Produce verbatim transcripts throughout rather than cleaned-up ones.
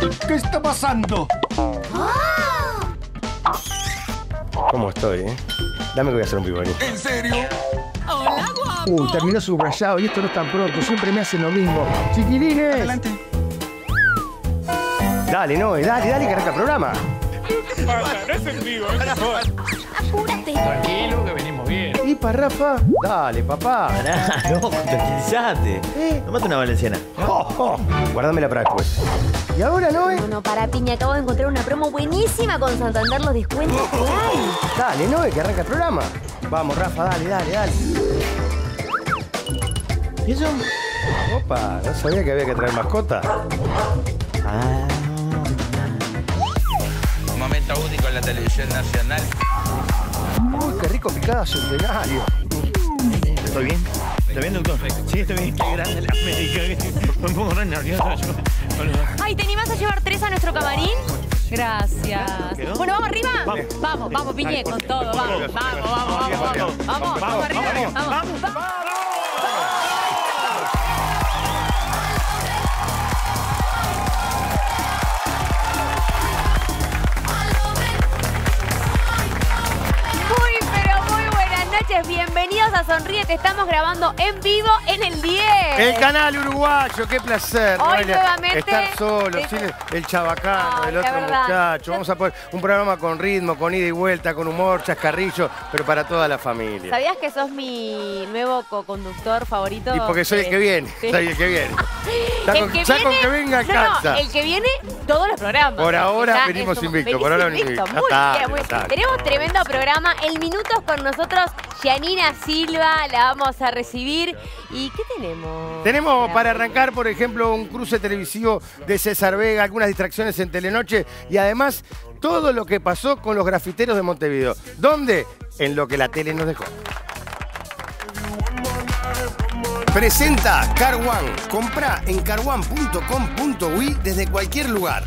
¿Qué está pasando? ¿Cómo estoy, eh? Dame que voy a hacer un piborín. ¿En serio? Hola, guapo. Uh, terminó subrayado y esto no es tan pronto. Siempre me hacen lo mismo. Chiquilines. Adelante. Dale, no, dale, dale, que arranca el programa. Pasa, no es en vivo, es mejor. Apúrate. Tranquilo, que venimos bien. ¿Y para Rafa? Dale, papá. Pará, no, tranquilízate. ¿Eh? Tomate una valenciana. Oh, oh. Guárdamela para después. ¿Y ahora no, eh? No, no, para piña, acabo de encontrar una promo buenísima con Santander, los descuentos que hay. Dale, no, que arranca el programa. Vamos, Rafa, dale, dale, dale. ¿Y eso? Opa, no sabía que había que traer mascota. Ah, Un momento único en la televisión nacional. Uy, qué rico picada centenario. ¿estoy bien? ¿Está bien, doctor? Sí, estoy bien. Qué grande la médica. Me pongo re nervioso. Ay, ¿te animás a llevar tres a nuestro camarín? Gracias. ¿Quedó? Bueno, ¿vamos arriba? Vamos. Vamos, vamos, Piñé, con todo. Vamos, vamos, vamos, vamos, vamos. Vamos, vamos arriba. Vamos, vamos. Muy, pero muy buenas noches. Bienvenidos a Sonríe, que estamos grabando en vivo en el diez. El canal uruguayo, qué placer. Hoy Noelia, nuevamente- estar solo, Sí. sin el, el chabacano, Ay, el la otro verdad. muchacho. Vamos a poner un programa con ritmo, con ida y vuelta, con humor, chascarrillo, pero para toda la familia. ¿Sabías que sos mi nuevo co-conductor favorito? Y porque soy el que viene, Sí. soy el que viene. Ya El con, que ya viene, con que venga a no, casa. no, el que viene todos los programas. Por ahora Ya venimos es como- invictos, venís por ahora venimos invictos. invictos. Muy Ya bien, está, muy ya bien. está. Tenemos tremendo programa. En minutos con nosotros, Gianina Silva, la vamos a recibir. ¿Y qué tenemos? Tenemos para arrancar, por ejemplo, un cruce televisivo de César Vega, algunas distracciones en Telenoche y además todo lo que pasó con los grafiteros de Montevideo. ¿Dónde? En lo que la tele nos dejó. Presenta Car One. Compra en car one punto com punto uy desde cualquier lugar.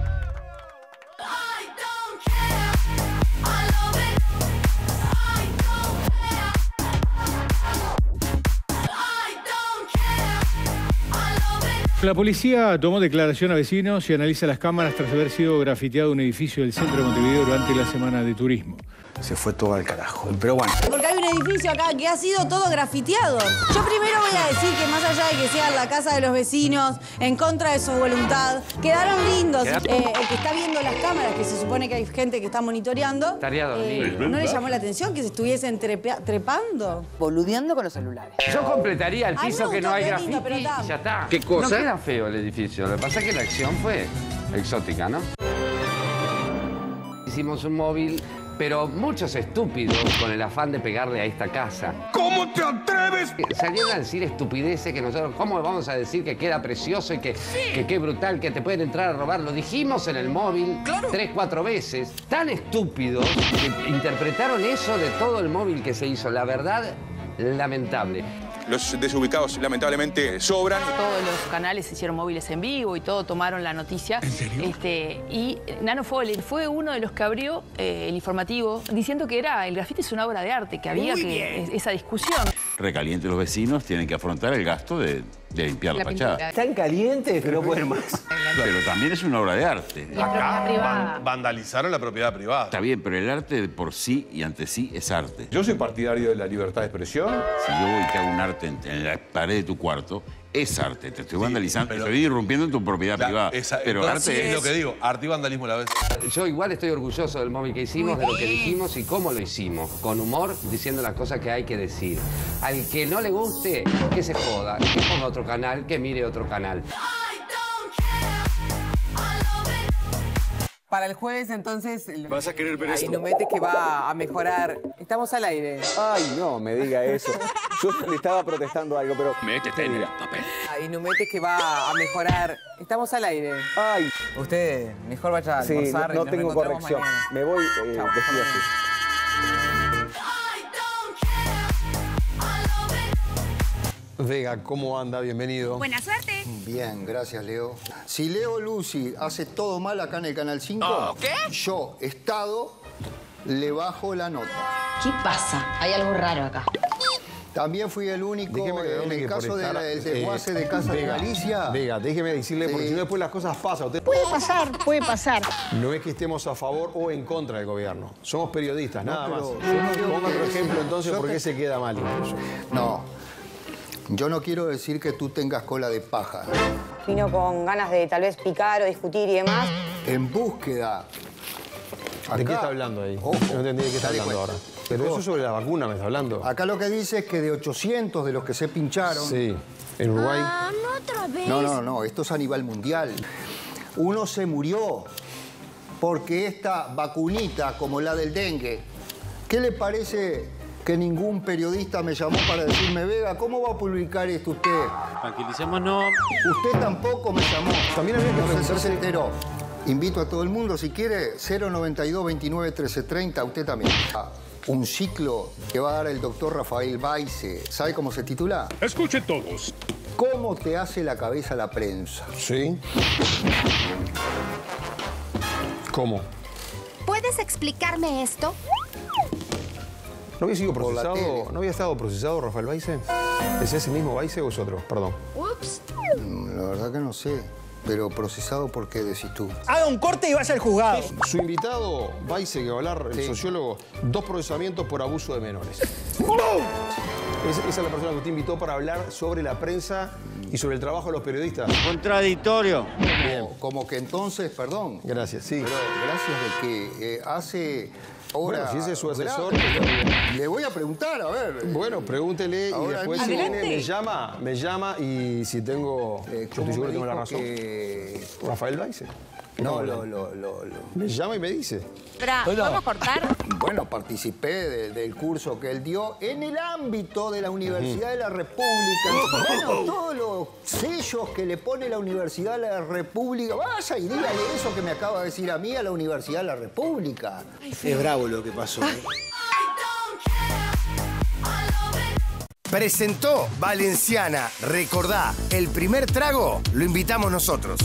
La policía tomó declaración a vecinos y analiza las cámaras tras haber sido grafiteado un edificio del centro de Montevideo durante la semana de turismo. Se fue todo al carajo. Pero bueno. Porque hay un edificio acá que ha sido todo grafiteado. Yo primero voy a decir que más allá de que sea la casa de los vecinos, en contra de su voluntad, quedaron lindos. Eh, el que está viendo las cámaras, que se supone que hay gente que está monitoreando, eh, ¿no le llamó la atención que se estuviesen trepa- trepando? Boludeando con los celulares. Yo completaría el Ay, piso me que no gustó, hay qué graffiti lindo, pero y está. ya está. ¿Qué cosa? No queda feo el edificio. Lo que pasa es que la acción fue exótica, ¿no? Hicimos un móvil, pero muchos estúpidos con el afán de pegarle a esta casa. ¿Cómo te atreves? Salieron a decir estupideces que nosotros, ¿cómo vamos a decir que queda precioso y que, que qué brutal, que te pueden entrar a robar? Lo dijimos en el móvil tres, cuatro veces. Tan estúpidos que interpretaron eso de todo el móvil que se hizo. La verdad, lamentable. Los desubicados lamentablemente sobran. Todos los canales hicieron móviles en vivo y todo tomaron la noticia. ¿En serio? Este, y Nano Foller fue uno de los que abrió eh, el informativo diciendo que era el grafiti es una obra de arte, que había que, es- esa discusión. Recaliente, los vecinos tienen que afrontar el gasto de, de limpiar la, La fachada. pintura. Están calientes que no pueden más. Pero también es una obra de arte. La propiedad privada. Vandalizaron la propiedad privada. Está bien, pero el arte de por sí y ante sí es arte. Yo soy partidario de la libertad de expresión. Si yo voy y te hago un arte en, en la pared de tu cuarto, es arte. Te estoy vandalizando, pero- estoy irrumpiendo en tu propiedad La- privada. esa- pero entonces, arte es es... lo que digo, arte y vandalismo a la vez. Yo igual estoy orgulloso del móvil que hicimos, de lo que dijimos y cómo lo hicimos. Con humor, diciendo las cosas que hay que decir. Al que no le guste, que se joda, que ponga otro canal, que mire otro canal. Para el jueves, entonces, Vas a querer ver esto. Inumete que va a mejorar. Estamos al aire. Ay, no me diga eso. Yo le estaba protestando algo, pero... Métete en el papel. Inumete que va a mejorar. Estamos al aire. Ay, Usted mejor vaya a sí, no, almorzar y no nos tengo reencontramos corrección. mañana. Me voy eh, vestido así. Vega, ¿cómo anda? Bienvenido. Buena suerte. Bien, gracias, Leo. Si Leo Lucy hace todo mal acá en el Canal cinco, yo, Estado, le bajo la nota. ¿Qué pasa? Hay algo raro acá. También fui el único Déjeme que- en el que por caso estar, del eh, desguace de Casa de Vega, Galicia. Vega, déjeme decirle, porque Sí. si no después las cosas pasan. Usted- Puede pasar, puede pasar. No es que estemos a favor o en contra del gobierno. Somos periodistas, No, nada más. pero yo no digo Ponga otro que- ejemplo entonces yo por qué te- se queda mal incluso. No. Yo no quiero decir que tú tengas cola de paja. Vino con ganas de tal vez picar o discutir y demás. En búsqueda. ¿De qué Acá- está hablando ahí? Ojo, No entendí de qué está dale hablando cuenta. ahora. Pero eso sobre la vacuna me está hablando. Acá lo que dice es que de ochocientos de los que se pincharon... Sí, en Uruguay. Ah, no otra vez. No, no, no, esto es a nivel mundial. Uno se murió porque esta vacunita, como la del dengue, ¿qué le parece que ningún periodista me llamó para decirme, Vega, ¿cómo va a publicar esto usted? Tranquilicémonos. Usted tampoco me llamó. También habría que No sé si se preguntarse- enteró. Invito a todo el mundo, si quiere, cero noventa y dos, veintinueve, trece, treinta, usted también. Ah, un ciclo que va a dar el doctor Rafael Baice. ¿Sabe cómo se titula? Escuchen todos. ¿Cómo te hace la cabeza la prensa? Sí. ¿Cómo? ¿Puedes explicarme esto? ¿No había sido Por la procesado? tele. ¿No había estado procesado Rafael Baice? ¿Es ese mismo Baice o es otro? Perdón. Ups. Mm, La verdad que no sé. Pero procesado, ¿por qué decís tú? Haga un corte y vaya al juzgado. Su invitado, Baice, que va a hablar, el Sí. sociólogo, dos procesamientos por abuso de menores. Es- esa es la persona que usted invitó para hablar sobre la prensa y sobre el trabajo de los periodistas. Contradictorio. Como, como que entonces, perdón. Gracias, sí. Pero gracias de que eh, hace ahora... Bueno, si ese es su asesor, Gra- Le voy a preguntar, a ver. Bueno, pregúntele y Ahora después si mismo- viene me llama, me llama y si tengo, Eh, yo ¿cómo estoy seguro me que tengo la dijo razón. que- Rafael Baice. No, ¿Cómo lo, le- lo, lo, lo- Me llama y me dice. Espera, ¿podemos cortar? Bueno, participé de- del curso que él dio en el ámbito de la Universidad de la República. Bueno, todos los sellos que le pone la Universidad de la República. Vaya y dígale eso que me acaba de decir a mí a la Universidad de la República. Es bravo lo que pasó. Presentó Valenciana. Recordá, el primer trago lo invitamos nosotros.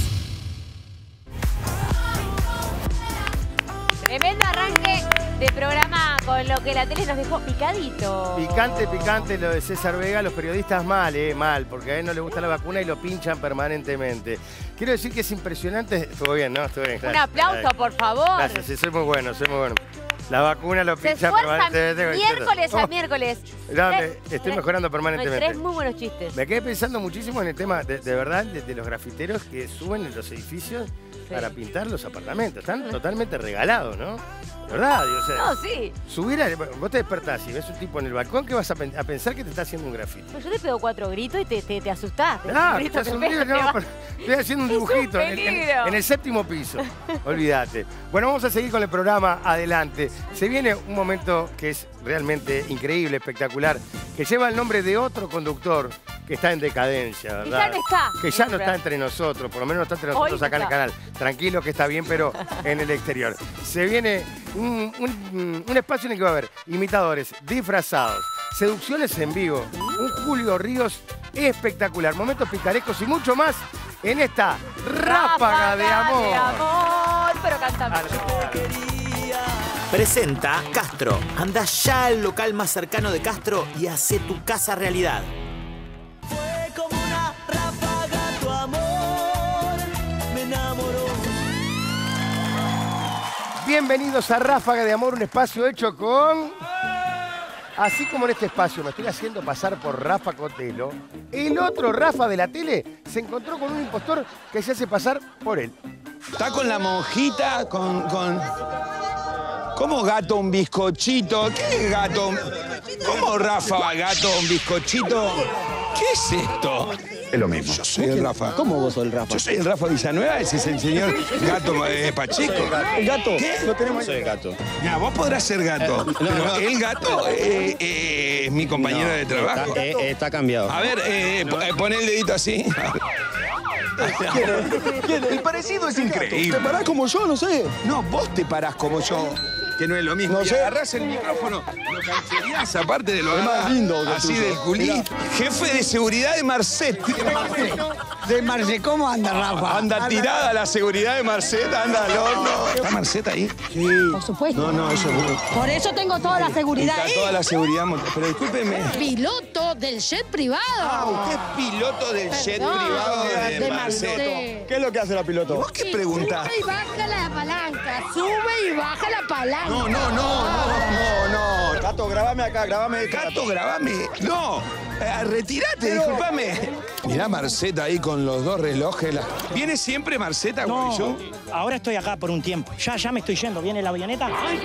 Tremendo arranque de programa con lo que la tele nos dejó picadito. Picante, picante lo de César Vega, los periodistas mal, eh, mal, porque a él no le gusta la vacuna y lo pinchan permanentemente. Quiero decir que es impresionante. Estuvo bien, ¿no? Estuvo bien. Un gracias. aplauso, por favor. Gracias, sí, soy muy bueno, soy muy bueno. La vacuna lo Se pinchan esfuerzan permanentemente. miércoles a Oh, miércoles. no, me- Tres- estoy tres- mejorando no, permanentemente. Tres muy buenos chistes. Me quedé pensando muchísimo en el tema, de, de verdad, de, de los grafiteros que suben en los edificios para pintar los apartamentos. Están totalmente regalados, ¿no? De verdad, digo, o sea, No, sí. subir a, vos te despertás y ves un tipo en el balcón, ¿qué vas a, pen- a pensar que te está haciendo un grafito? Pues yo te pego cuatro gritos y te, te, te asustás. Te Ah, grito, estás te un pego, libro, te no, vas. pero estoy haciendo un Es un dibujito en, en- peligro. en el séptimo piso. Olvídate. Bueno, vamos a seguir con el programa adelante. Se viene un momento que es realmente increíble, espectacular, que lleva el nombre de otro conductor que está en decadencia, ¿verdad? Que ya no está. Que ya no está entre nosotros, por lo menos no está entre Hoy nosotros acá en el está. canal. Tranquilo que está bien, pero en el exterior. Se viene un, un- un espacio en el que va a haber imitadores disfrazados, seducciones en vivo, un Julio Ríos espectacular, momentos picarescos y mucho más en esta Ráfaga de Amor. de amor, pero cantamos. Presenta Castro. Anda ya al local más cercano de Castro y hace tu casa realidad. Fue como una ráfaga tu amor, me enamoró. Bienvenidos a Ráfaga de Amor, un espacio hecho con... Así como en este espacio me estoy haciendo pasar por Rafa Cotelo, el otro Rafa de la tele se encontró con un impostor que se hace pasar por él. Está con la monjita, con... con... ¿Cómo gato un bizcochito? ¿Qué es gato? ¿Cómo Rafa gato un bizcochito? ¿Qué es esto? Es lo mismo. Yo soy el Rafa. ¿Cómo vos sos el Rafa? Yo soy el Rafa Villanueva, ese es el señor Gato eh, Pacheco. ¿El gato? ¿Qué? Lo tenemos. Soy el gato. Ya, vos podrás ser gato, Eh, no, pero no. el gato eh, eh, es mi compañero No, de trabajo. Está, eh, está cambiado. A ver, eh, po- eh, pon el dedito así. El parecido es increíble. ¿Te parás como yo? No sé. No, vos te parás como yo. que no es lo mismo. No y sé. agarrás el micrófono, lo cancherías aparte de lo Es más agarrás lindo que así tuyo. del culito. Jefe de seguridad de Marcet. De Marce, ¿cómo anda, Rafa? Anda tirada la seguridad de Marcet, anda al horno. ¿Está Marcet ahí? Sí. Por supuesto. No, no, eso es... Por eso tengo toda la seguridad Está ahí. toda la seguridad, pero discúlpeme. Piloto del jet privado. Ah, usted es piloto del jet Perdón, privado de, de Marcet. Marcet. ¿Qué es lo que hace la piloto? ¿Y vos qué preguntás? Sube y baja la palanca. Sube y baja la palanca. No, no, no, no, no, no. Cato, grabame acá, grabame. Cato, grabame. No, eh, retirate, discúlpame. Mirá Marceta ahí con los dos relojes. la- ¿Viene siempre Marceta, No, yo? ahora estoy acá por un tiempo. Ya, ya me estoy yendo. ¿Viene la avioneta?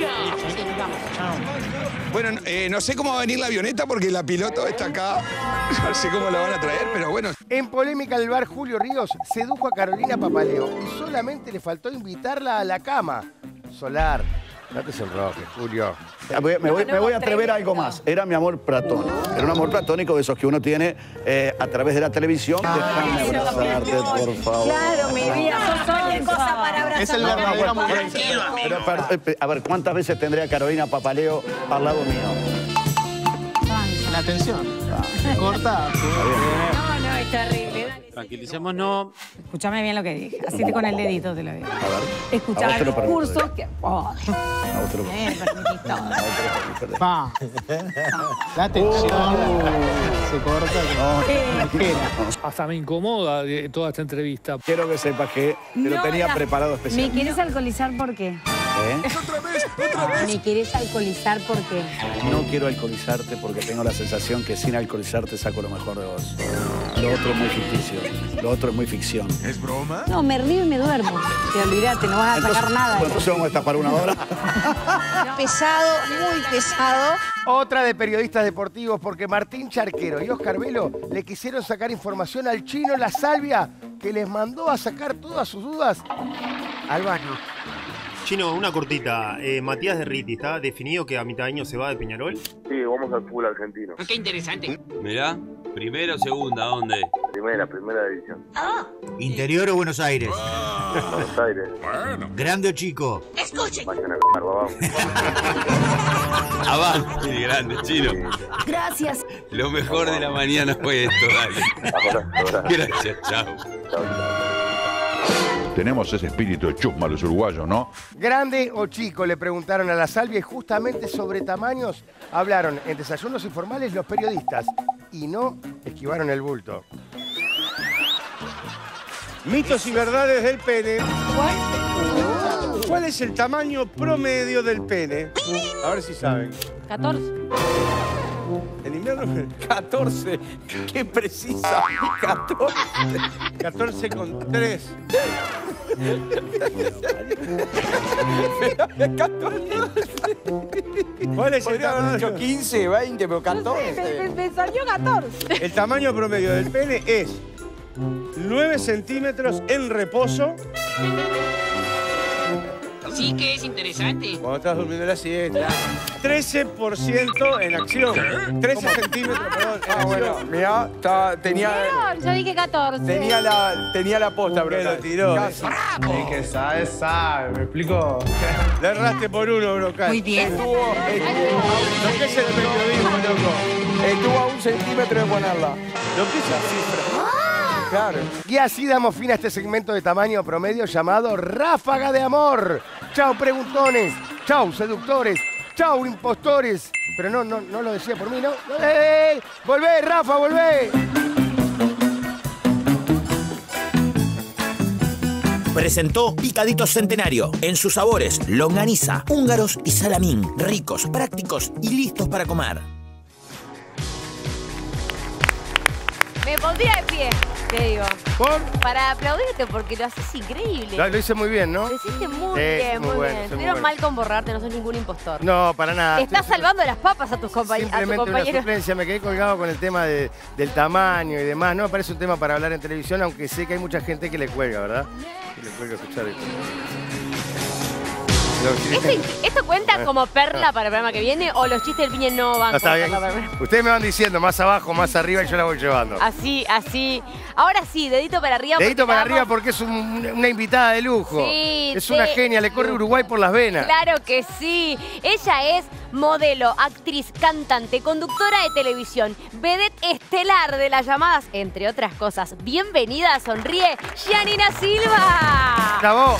Bueno, eh, no sé cómo va a venir la avioneta porque la piloto está acá. No sé cómo la van a traer, pero bueno. En polémica el bar Julio Ríos sedujo a Carolina Papaleo y solamente le faltó invitarla a la cama. Solar, no te sonrojes, Julio. Me voy, me voy- me voy a atrever a algo más. Era mi amor platónico. Era un amor platónico de esos que uno tiene eh, a través de la televisión. Déjame abrazarte, por favor. Claro, mi vida, sos cosa para abrazar. Es el verdadero amor. Pero, pero, eh, a ver, ¿cuántas veces tendré a Carolina Papaleo al lado mío? La atención. Corta. No, no, es terrible. Tranquilicémonos. Escúchame bien lo que dije. Así te con el dedito te lo digo. A ver. A Escuchar vos te lo los permito. cursos que. Oh, A vos te lo- me permitís todo. Pa. La atención. Se corta. Hasta me incomoda de toda esta entrevista. Quiero que sepas que te lo No, tenía la- preparado ¿Me especial. querés alcoholizar por qué? ¿Eh? ¿Me querés alcoholizar por qué? No quiero alcoholizarte porque tengo la sensación que sin alcoholizarte saco lo mejor de vos. Lo otro es muy ficticio. Lo otro es muy ficción. ¿Es broma? No, me río y me duermo. Te olvidate, no vas a sacar nada. Bueno, entonces vamos a tapar una hora. Pesado, muy pesado. Otra de periodistas deportivos porque Martín Charquero y Oscar Velo le quisieron sacar información al chino La Salvia que les mandó a sacar todas sus dudas al baño. Chino, una cortita. Eh, Matías Derriti, ¿está definido que a mitad de año se va de Peñarol? Sí, vamos al fútbol argentino. Qué interesante. Mirá, primera o segunda, ¿dónde? Primera, primera división. ¿Interior o Buenos Aires? Buenos Aires. ¿Grande o chico? Escuchen. Vayan a c***ar, babao. Avance, grande, chino. Gracias. Lo mejor de la mañana fue esto, dale. Gracias, chao. Tenemos ese espíritu de chusma los uruguayos, ¿no? ¿Grande o chico? Le preguntaron a La Salvia y justamente sobre tamaños hablaron en desayunos informales los periodistas y no esquivaron el bulto. Mitos y verdades del pene. ¿Cuál es el tamaño promedio del pene? A ver si saben. catorce. En invierno. catorce. Qué precisa. catorce. catorce con tres. ¿Cuál es el Podría haber tamaño? dicho quince, veinte, pero catorce. Me salió catorce. El tamaño promedio del pene es nueve centímetros en reposo. Sí que es interesante. Cuando estás durmiendo la siesta. trece por ciento en acción. trece centímetros, perdón. Ah, bueno, mirá, estaba- tenía, Yo dije catorce. tenía, la, tenía la posta, ¿Por qué bro. lo tiró? Casi. El que sabe, sabe. ¿Me explico? Le erraste por uno, Brocal. Muy bien. Estuvo, estuvo, Lo que es el periodismo, loco. estuvo a un centímetro de ponerla. Lo que es la cifra. Claro. Y así damos fin a este segmento de tamaño promedio llamado Ráfaga de Amor. Chau, preguntones. Chau, seductores. Chau, impostores. Pero no, no, no lo decía por mí, ¿no? ¡Eh! ¡Volvé, Rafa, volvé! Presentó Picaditos Centenario. En sus sabores, longaniza, húngaros y salamín. Ricos, prácticos y listos para comer. Me pondría de pie, te digo. ¿Por? Para aplaudirte porque lo haces increíble. Lo, lo hice muy bien, ¿no? Lo hiciste muy Sí, bien, muy muy, bueno, bien. sí, muy Estuvieron bueno. mal con borrarte, no sos ningún impostor. No, para nada. Estás Estoy- salvando las papas a tus compañ- a tu Simplemente una compañero. suplencia, me quedé colgado con el tema de- del tamaño y demás. No me parece un tema para hablar en televisión, aunque sé que hay mucha gente que le cuelga, ¿verdad? Que le cuelga escuchar esto. Los chistes- ¿Este- ¿Esto cuenta como perla para el programa que viene o los chistes del piñe no van No, está como bien. perla para el programa? Ustedes me van diciendo más abajo, más arriba y yo la voy llevando. Así, así. Ahora sí, dedito para arriba. Dedito porque para vamos- arriba porque es un- una invitada de lujo. Sí, es una de genia, le corre Uruguay por las venas. Claro que sí. Ella es modelo, actriz, cantante, conductora de televisión, vedette estelar de las llamadas, entre otras cosas. Bienvenida, sonríe, Giannina Silva. Bravo.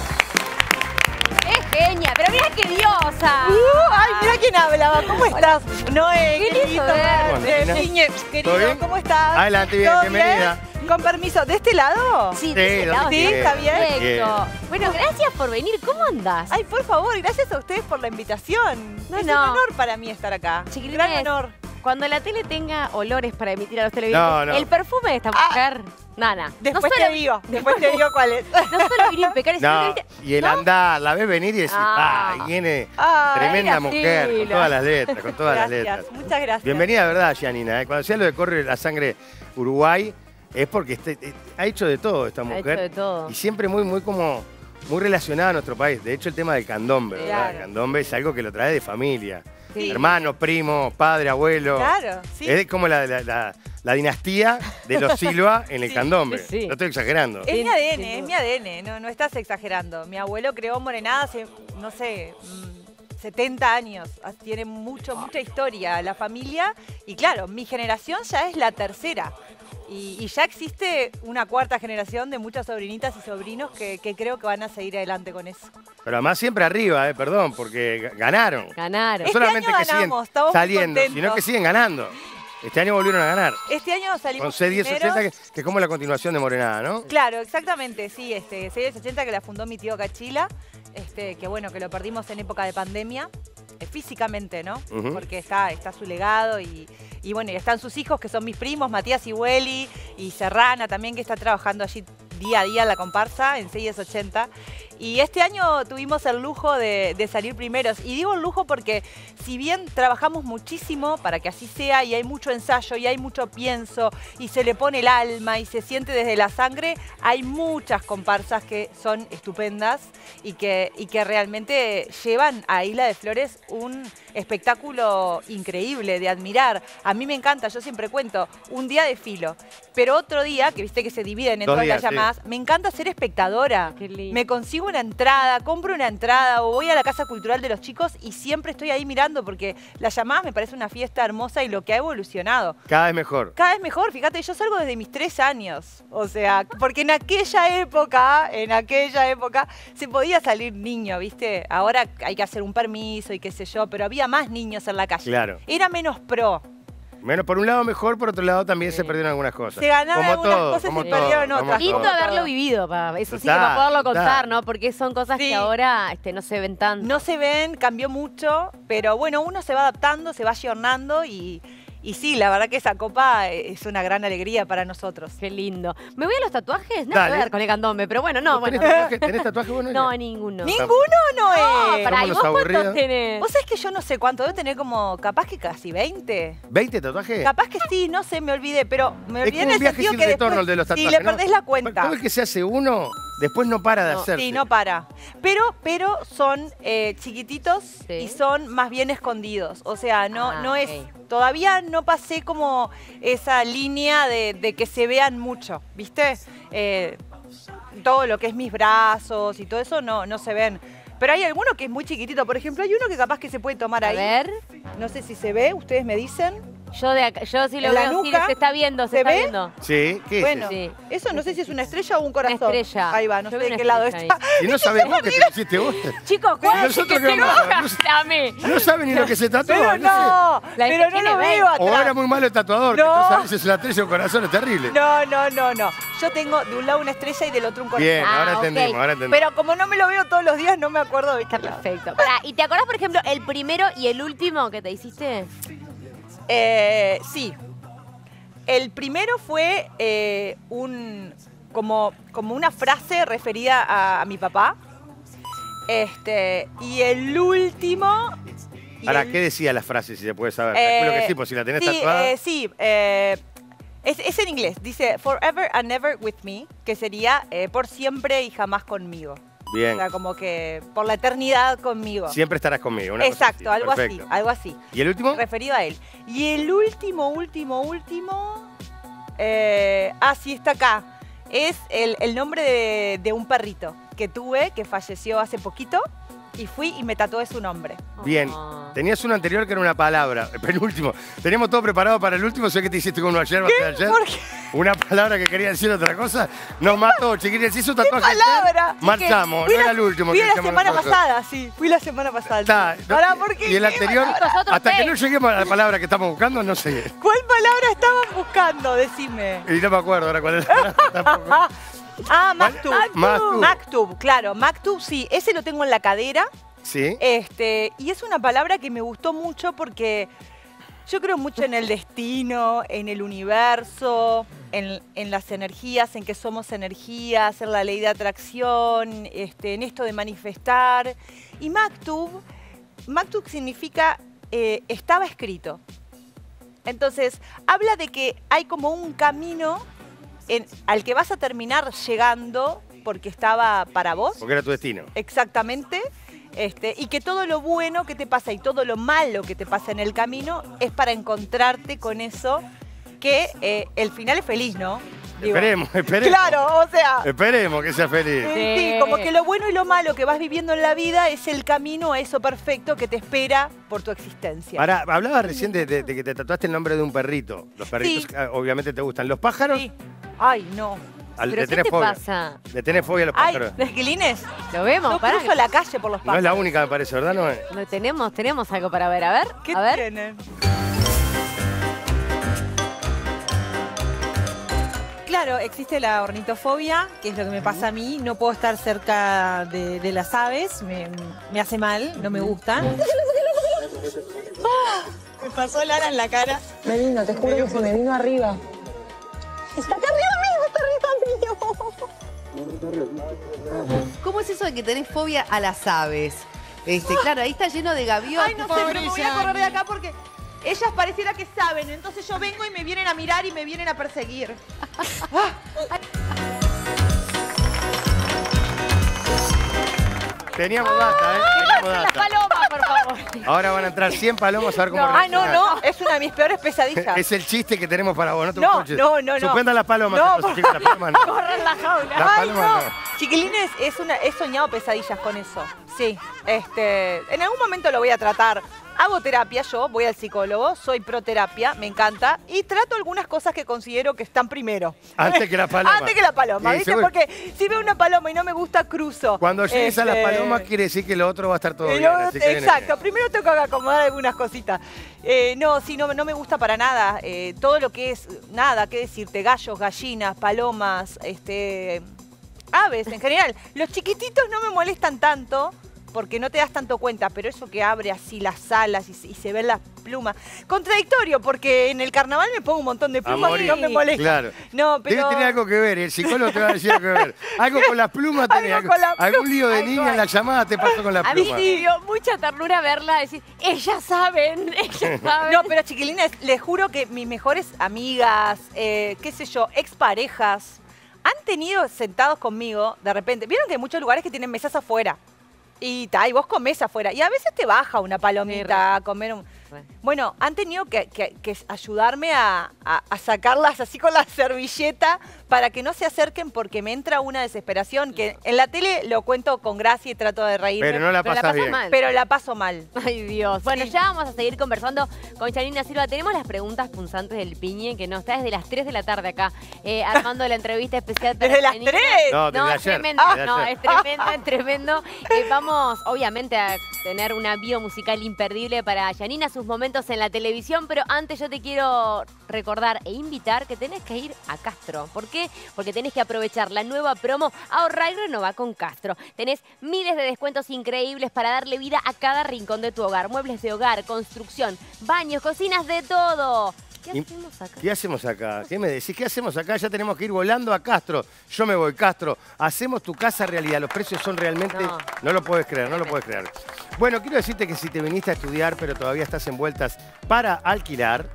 Es genia, pero mira qué diosa. Uh, ay, mira quién hablaba. ¿Cómo estás? Noé, Qué qué lindo lindo verte. verte. Bueno, Piñe, ¿todo querido, bien? ¿cómo estás? Adelante, bien, ¿Todo bienvenida. bien? Con permiso, ¿de este lado? Sí, Sí, de ese donde lado. Sí, quiera, está bien. donde quiera. Perfecto. Bueno, gracias por venir. ¿Cómo andás? Ay, por favor, gracias a ustedes por la invitación. No, es no. un honor para mí estar acá. Chiquilines, Gran honor. Cuando la tele tenga olores para emitir a los televidentes, No, no. el perfume de esta mujer, nana. Después no te solo, digo, después te digo cuál es. no solo vino impecable, sino No, que viste- y el ¿no? andar, la ves venir y decís, Ah. ah, viene Ah, tremenda era mujer, con fila. todas las letras, con todas las Gracias, letras. muchas gracias. Bienvenida, de verdad, Giannina. ¿eh? Cuando decía lo de corre la sangre Uruguay, es porque este- eh, ha hecho de todo esta Ha mujer. hecho de todo. Y siempre muy, muy como, muy relacionada a nuestro país. De hecho, el tema del candombe, ¿verdad? Claro. El candombe es algo que lo trae de familia. Sí. Hermano, primo, padre, abuelo. Claro, sí. Es como la, la- la- la dinastía de los Silva en el Sí, candombe. sí, sí. No estoy exagerando. Es mi Sin- A D sin N, es duda. mi A D N, no, no estás exagerando. Mi abuelo creó Morenada hace, no sé, mm, setenta años. Ah, Tiene mucho, mucha historia la familia. Y claro, mi generación ya es la tercera. Y, y ya existe una cuarta generación de muchas sobrinitas y sobrinos que, que creo que van a seguir adelante con eso. Pero además siempre arriba, eh, perdón, porque ga- ganaron. Ganaron. No Este solamente año que siguen ganamos, estamos muy saliendo, contentos. sino que siguen ganando. Este año volvieron a ganar. Este año salimos Con C diez ochenta, que, primeros. que es como la continuación de Morenada, ¿no? Claro, exactamente, sí, este, C diez ochenta que la fundó mi tío Cachila, este, que bueno, que lo perdimos en época de pandemia, eh, físicamente, ¿no? Ujú. Porque está, está su legado y, y bueno, y están sus hijos que son mis primos, Matías y Welly, y Serrana también, que está trabajando allí día a día en la comparsa en C diez ochenta. Y este año tuvimos el lujo de, de salir primeros. Y digo el lujo porque si bien trabajamos muchísimo para que así sea y hay mucho ensayo y hay mucho pienso y se le pone el alma y se siente desde la sangre, hay muchas comparsas que son estupendas y que, y que realmente llevan a Isla de Flores un espectáculo increíble de admirar. A mí me encanta, yo siempre cuento, un día de filo, pero otro día, que viste que se dividen en Dos todas días, las sí. llamadas, me encanta ser espectadora. Qué lindo. Me consigo una entrada, compro una entrada o voy a la Casa Cultural de los chicos y siempre estoy ahí mirando porque las llamadas me parece una fiesta hermosa y lo que ha evolucionado. Cada vez mejor. Cada vez mejor, fíjate, yo salgo desde mis tres años. O sea, porque en aquella época, en aquella época, se podía salir niño, ¿viste? Ahora hay que hacer un permiso y qué sé yo, pero había más niños en la calle. Claro. Era menos pro. Menos por un lado mejor, por otro lado también se perdieron algunas cosas. Se ganaron Como algunas todo, cosas y como se todo, perdieron como otras. todo. Lindo haberlo vivido, pa. Eso sí, Total, para poderlo total. contar, ¿no? Porque son cosas Sí. que ahora este, no se ven tanto. No se ven, cambió mucho, pero bueno, uno se va adaptando, se va ayornando y, y sí, la verdad que esa copa es una gran alegría para nosotros. Qué lindo. ¿Me voy a los tatuajes? Nada que Dale. ver con el candombe, pero bueno, no, bueno. ¿Tenés tatuaje, ¿Tenés tatuaje bueno? No, ninguno. ¿Ninguno no No, es? pará, ¿y Somos vos los cuántos aburridos. tenés? Vos sabés que yo no sé cuánto, debo tener como, capaz que casi veinte. ¿veinte tatuajes? Capaz que sí, no sé, me olvidé, pero me Es olvidé como en un el viaje sentido sin que retorno después, el de los si tatuajes. le ¿no? perdés la cuenta. ¿Cómo es que se hace uno? Después no para de No, hacerse. sí, no para. Pero, pero son eh, chiquititos Sí. y son más bien escondidos. O sea, no, Ah, no es. ok. Todavía no pasé como esa línea de, de que se vean mucho, ¿viste? Eh, todo lo que es mis brazos y todo eso no, no se ven. Pero hay alguno que es muy chiquitito. Por ejemplo, hay uno que capaz que se puede tomar A ahí. ver. No sé si se ve, ustedes me dicen. Yo, de acá, yo sí lo ¿En la veo, sí, nuca? se está viendo, se, ¿Se está ve? viendo. Sí, ¿qué Bueno, es eso? Sí. eso no sé si es una estrella o un corazón. Una estrella. Ahí va, no Yo sé vi de una qué lado estrella está. Y no sabés vos que te lo hiciste vos. Chicos, Pero ¿cuál? nosotros qué vamos a hacer? Dame. No saben ni lo que se tatuó. Pero no sé. no, La pero no tiene lo veinte. veo O atrás. era muy malo el tatuador, que No. entonces a veces la estrella o un corazón es terrible. No, no, no, no. Yo tengo de un lado una estrella y del otro un corazón. Bien, Ah, ahora ok. entendimos, ahora entendimos. Pero como no me lo veo todos los días, no me acuerdo de Está qué lado. perfecto. Pará, ¿y te acordás, por ejemplo, el primero y el último que te hiciste? Eh, sí. El primero fue eh, un como, como una frase referida a, a mi papá. Este, y el último. y Ahora, el- ¿qué decía la frase, si se puede saber? Eh, Calculo que sí, pues si la tenés sí, tatuada. eh, sí, eh, es, es en inglés. Dice, forever and never with me, que sería eh, por siempre y jamás conmigo. Bien. O sea, como que por la eternidad conmigo. Siempre estarás conmigo. Una cosa Exacto, así. algo Perfecto. así, algo así. ¿Y el último? Referido a él. Y el último, último, último... Eh, ah, sí, está acá. Es el, el nombre de, de un perrito que tuve, que falleció hace poquito. Y fui y me tatué su nombre. Bien. Tenías uno anterior que era una palabra. El penúltimo. Teníamos todo preparado para el último. ¿Sé que te hiciste con uno ayer? ¿Qué? ayer? ¿Por qué? Una palabra que quería decir otra cosa. Nos mató, chiquilines. Se hizo un tatuaje. ¿Qué palabra? Marchamos. Fui No la- era el último. Fui que la decíamos semana nosotros. pasada, sí. Fui la semana pasada. Está. Pará, ¿por qué? Y el ¿Qué anterior, palabra? Nosotros hasta que seis. no lleguemos a la palabra que estamos buscando, no sé. ¿Cuál palabra estaban buscando? Decime. Y no me acuerdo ahora cuál es la palabra tampoco. Ah, Maktub. Maktub. Maktub, claro. Maktub, sí. Ese lo tengo en la cadera. Sí. Este, y es una palabra que me gustó mucho porque yo creo mucho en el destino, en el universo, en, en las energías, en que somos energías, en la ley de atracción, este, en esto de manifestar. Y Maktub, Maktub significa eh, estaba escrito. Entonces, habla de que hay como un camino en- al que vas a terminar llegando porque estaba para vos. Porque era tu destino. Exactamente. Este, y que todo lo bueno que te pasa y todo lo malo que te pasa en el camino es para encontrarte con eso que eh, el final es feliz, ¿no? Digo, Esperemos, esperemos. Claro, o sea, Esperemos que sea feliz. sí, sí, como que lo bueno y lo malo que vas viviendo en la vida es el camino a eso perfecto que te espera por tu existencia. Ahora, hablabas recién de, de- de que te tatuaste el nombre de un perrito. Los perritos Sí. ah, obviamente te gustan. ¿Los pájaros? Sí. Ay, no. Al- ¿Pero le qué tenés te fobia. pasa? Le tenés fobia a los Ay, pájaros. ¿los esquilines? Lo vemos, No pará. cruzo la calle por los No es pájaros. la única, me parece, ¿verdad? No es. Lo tenemos, tenemos algo para ver. A ver, ¿Qué a ver. tienen? Claro, existe la ornitofobia, que es lo que me pasa a mí. No puedo estar cerca de, de las aves, me, me hace mal, no me gusta. Me pasó Lara en la cara. Me vino, te juro que se me vino arriba. Está acá arriba mío, está arriba mío. ¿Cómo es eso de que tenés fobia a las aves? Este, claro, ahí está lleno de gaviotas. Ay, no sé, pero me voy a correr de acá porque ellas pareciera que saben. Entonces yo vengo y me vienen a mirar y me vienen a perseguir. Teníamos data, ¿eh? Teníamos Las data. palomas, por favor. Ahora van a entrar cien palomas a ver cómo No, ay, no, reaccionan. no, es una de mis peores pesadillas. Es el chiste que tenemos para vos, no te No, coches. no, no, no. Suspendan las palomas, No, entonces, chicos, las palomas no. Corran la jaula. Las Ay, palomas no. no. Chiquilines, es una, he soñado pesadillas con eso. Sí, este, en algún momento lo voy a tratar. Hago terapia yo, voy al psicólogo, soy pro terapia, me encanta, y trato algunas cosas que considero que están primero. Antes que la paloma. Antes que la paloma, Sí, ¿viste? seguro. Porque si veo una paloma y no me gusta, cruzo. Cuando llegues a las Este, palomas quiere decir que lo otro va a estar todo y bien. luego- así que viene exacto, bien. primero tengo que acomodar algunas cositas. Eh, no, sí, no, no me gusta para nada. Eh, todo lo que es, nada, qué decirte, gallos, gallinas, palomas, este, aves en general. Los chiquititos no me molestan tanto porque no te das tanto cuenta, pero eso que abre así las alas y, se- y se ven las plumas. Contradictorio, porque en el carnaval me pongo un montón de A plumas y morir. no me molesta. Claro. No, pero... Debe tener algo que ver, el psicólogo te va a decir algo que ver. Algo con las plumas tenés. Algo con la Algún pluma. lío de Algo niña en hay. la llamada te pasó con las A mí plumas. sí dio mucha ternura verla decir, ellas saben, ellas saben. No, pero chiquilines, les juro que mis mejores amigas, eh, qué sé yo, exparejas, han tenido sentados conmigo, de repente, vieron que hay muchos lugares que tienen mesas afuera. Y, ta, y vos comés afuera. Y a veces te baja una palomita a comer un... Bueno, han tenido que, que- que ayudarme a, a- a sacarlas así con la servilleta para que no se acerquen porque me entra una desesperación que en la tele lo cuento con gracia y trato de reírme. Pero no la pasás bien. mal. Pero la paso mal. Ay, Dios. Bueno, ya vamos a seguir conversando con Janina Silva. Tenemos las preguntas punzantes del Piñe, que no está desde las tres de la tarde acá, eh, armando la entrevista especial para ¿Desde las Janina. tres? No, desde No, es ayer. tremendo. Desde No, ayer. es tremendo, es tremendo. Eh, vamos, obviamente, a tener una bio musical imperdible para Janina, sus momentos en la televisión, pero antes yo te quiero recordar e invitar que tenés que ir a Castro. ¿Por qué? Porque tenés que aprovechar la nueva promo Ahorra y Renova con Castro. Tenés miles de descuentos increíbles para darle vida a cada rincón de tu hogar. Muebles de hogar, construcción, baños, cocinas, de todo. ¿Qué Y- hacemos acá? ¿Qué hacemos acá? ¿Qué me decís? ¿Qué hacemos acá? Ya tenemos que ir volando a Castro. Yo me voy, Castro. Hacemos tu casa realidad. Los precios son realmente... No, No. lo puedes creer, no lo puedes creer. Bueno, quiero decirte que si te viniste a estudiar, pero todavía estás envueltas para alquilar,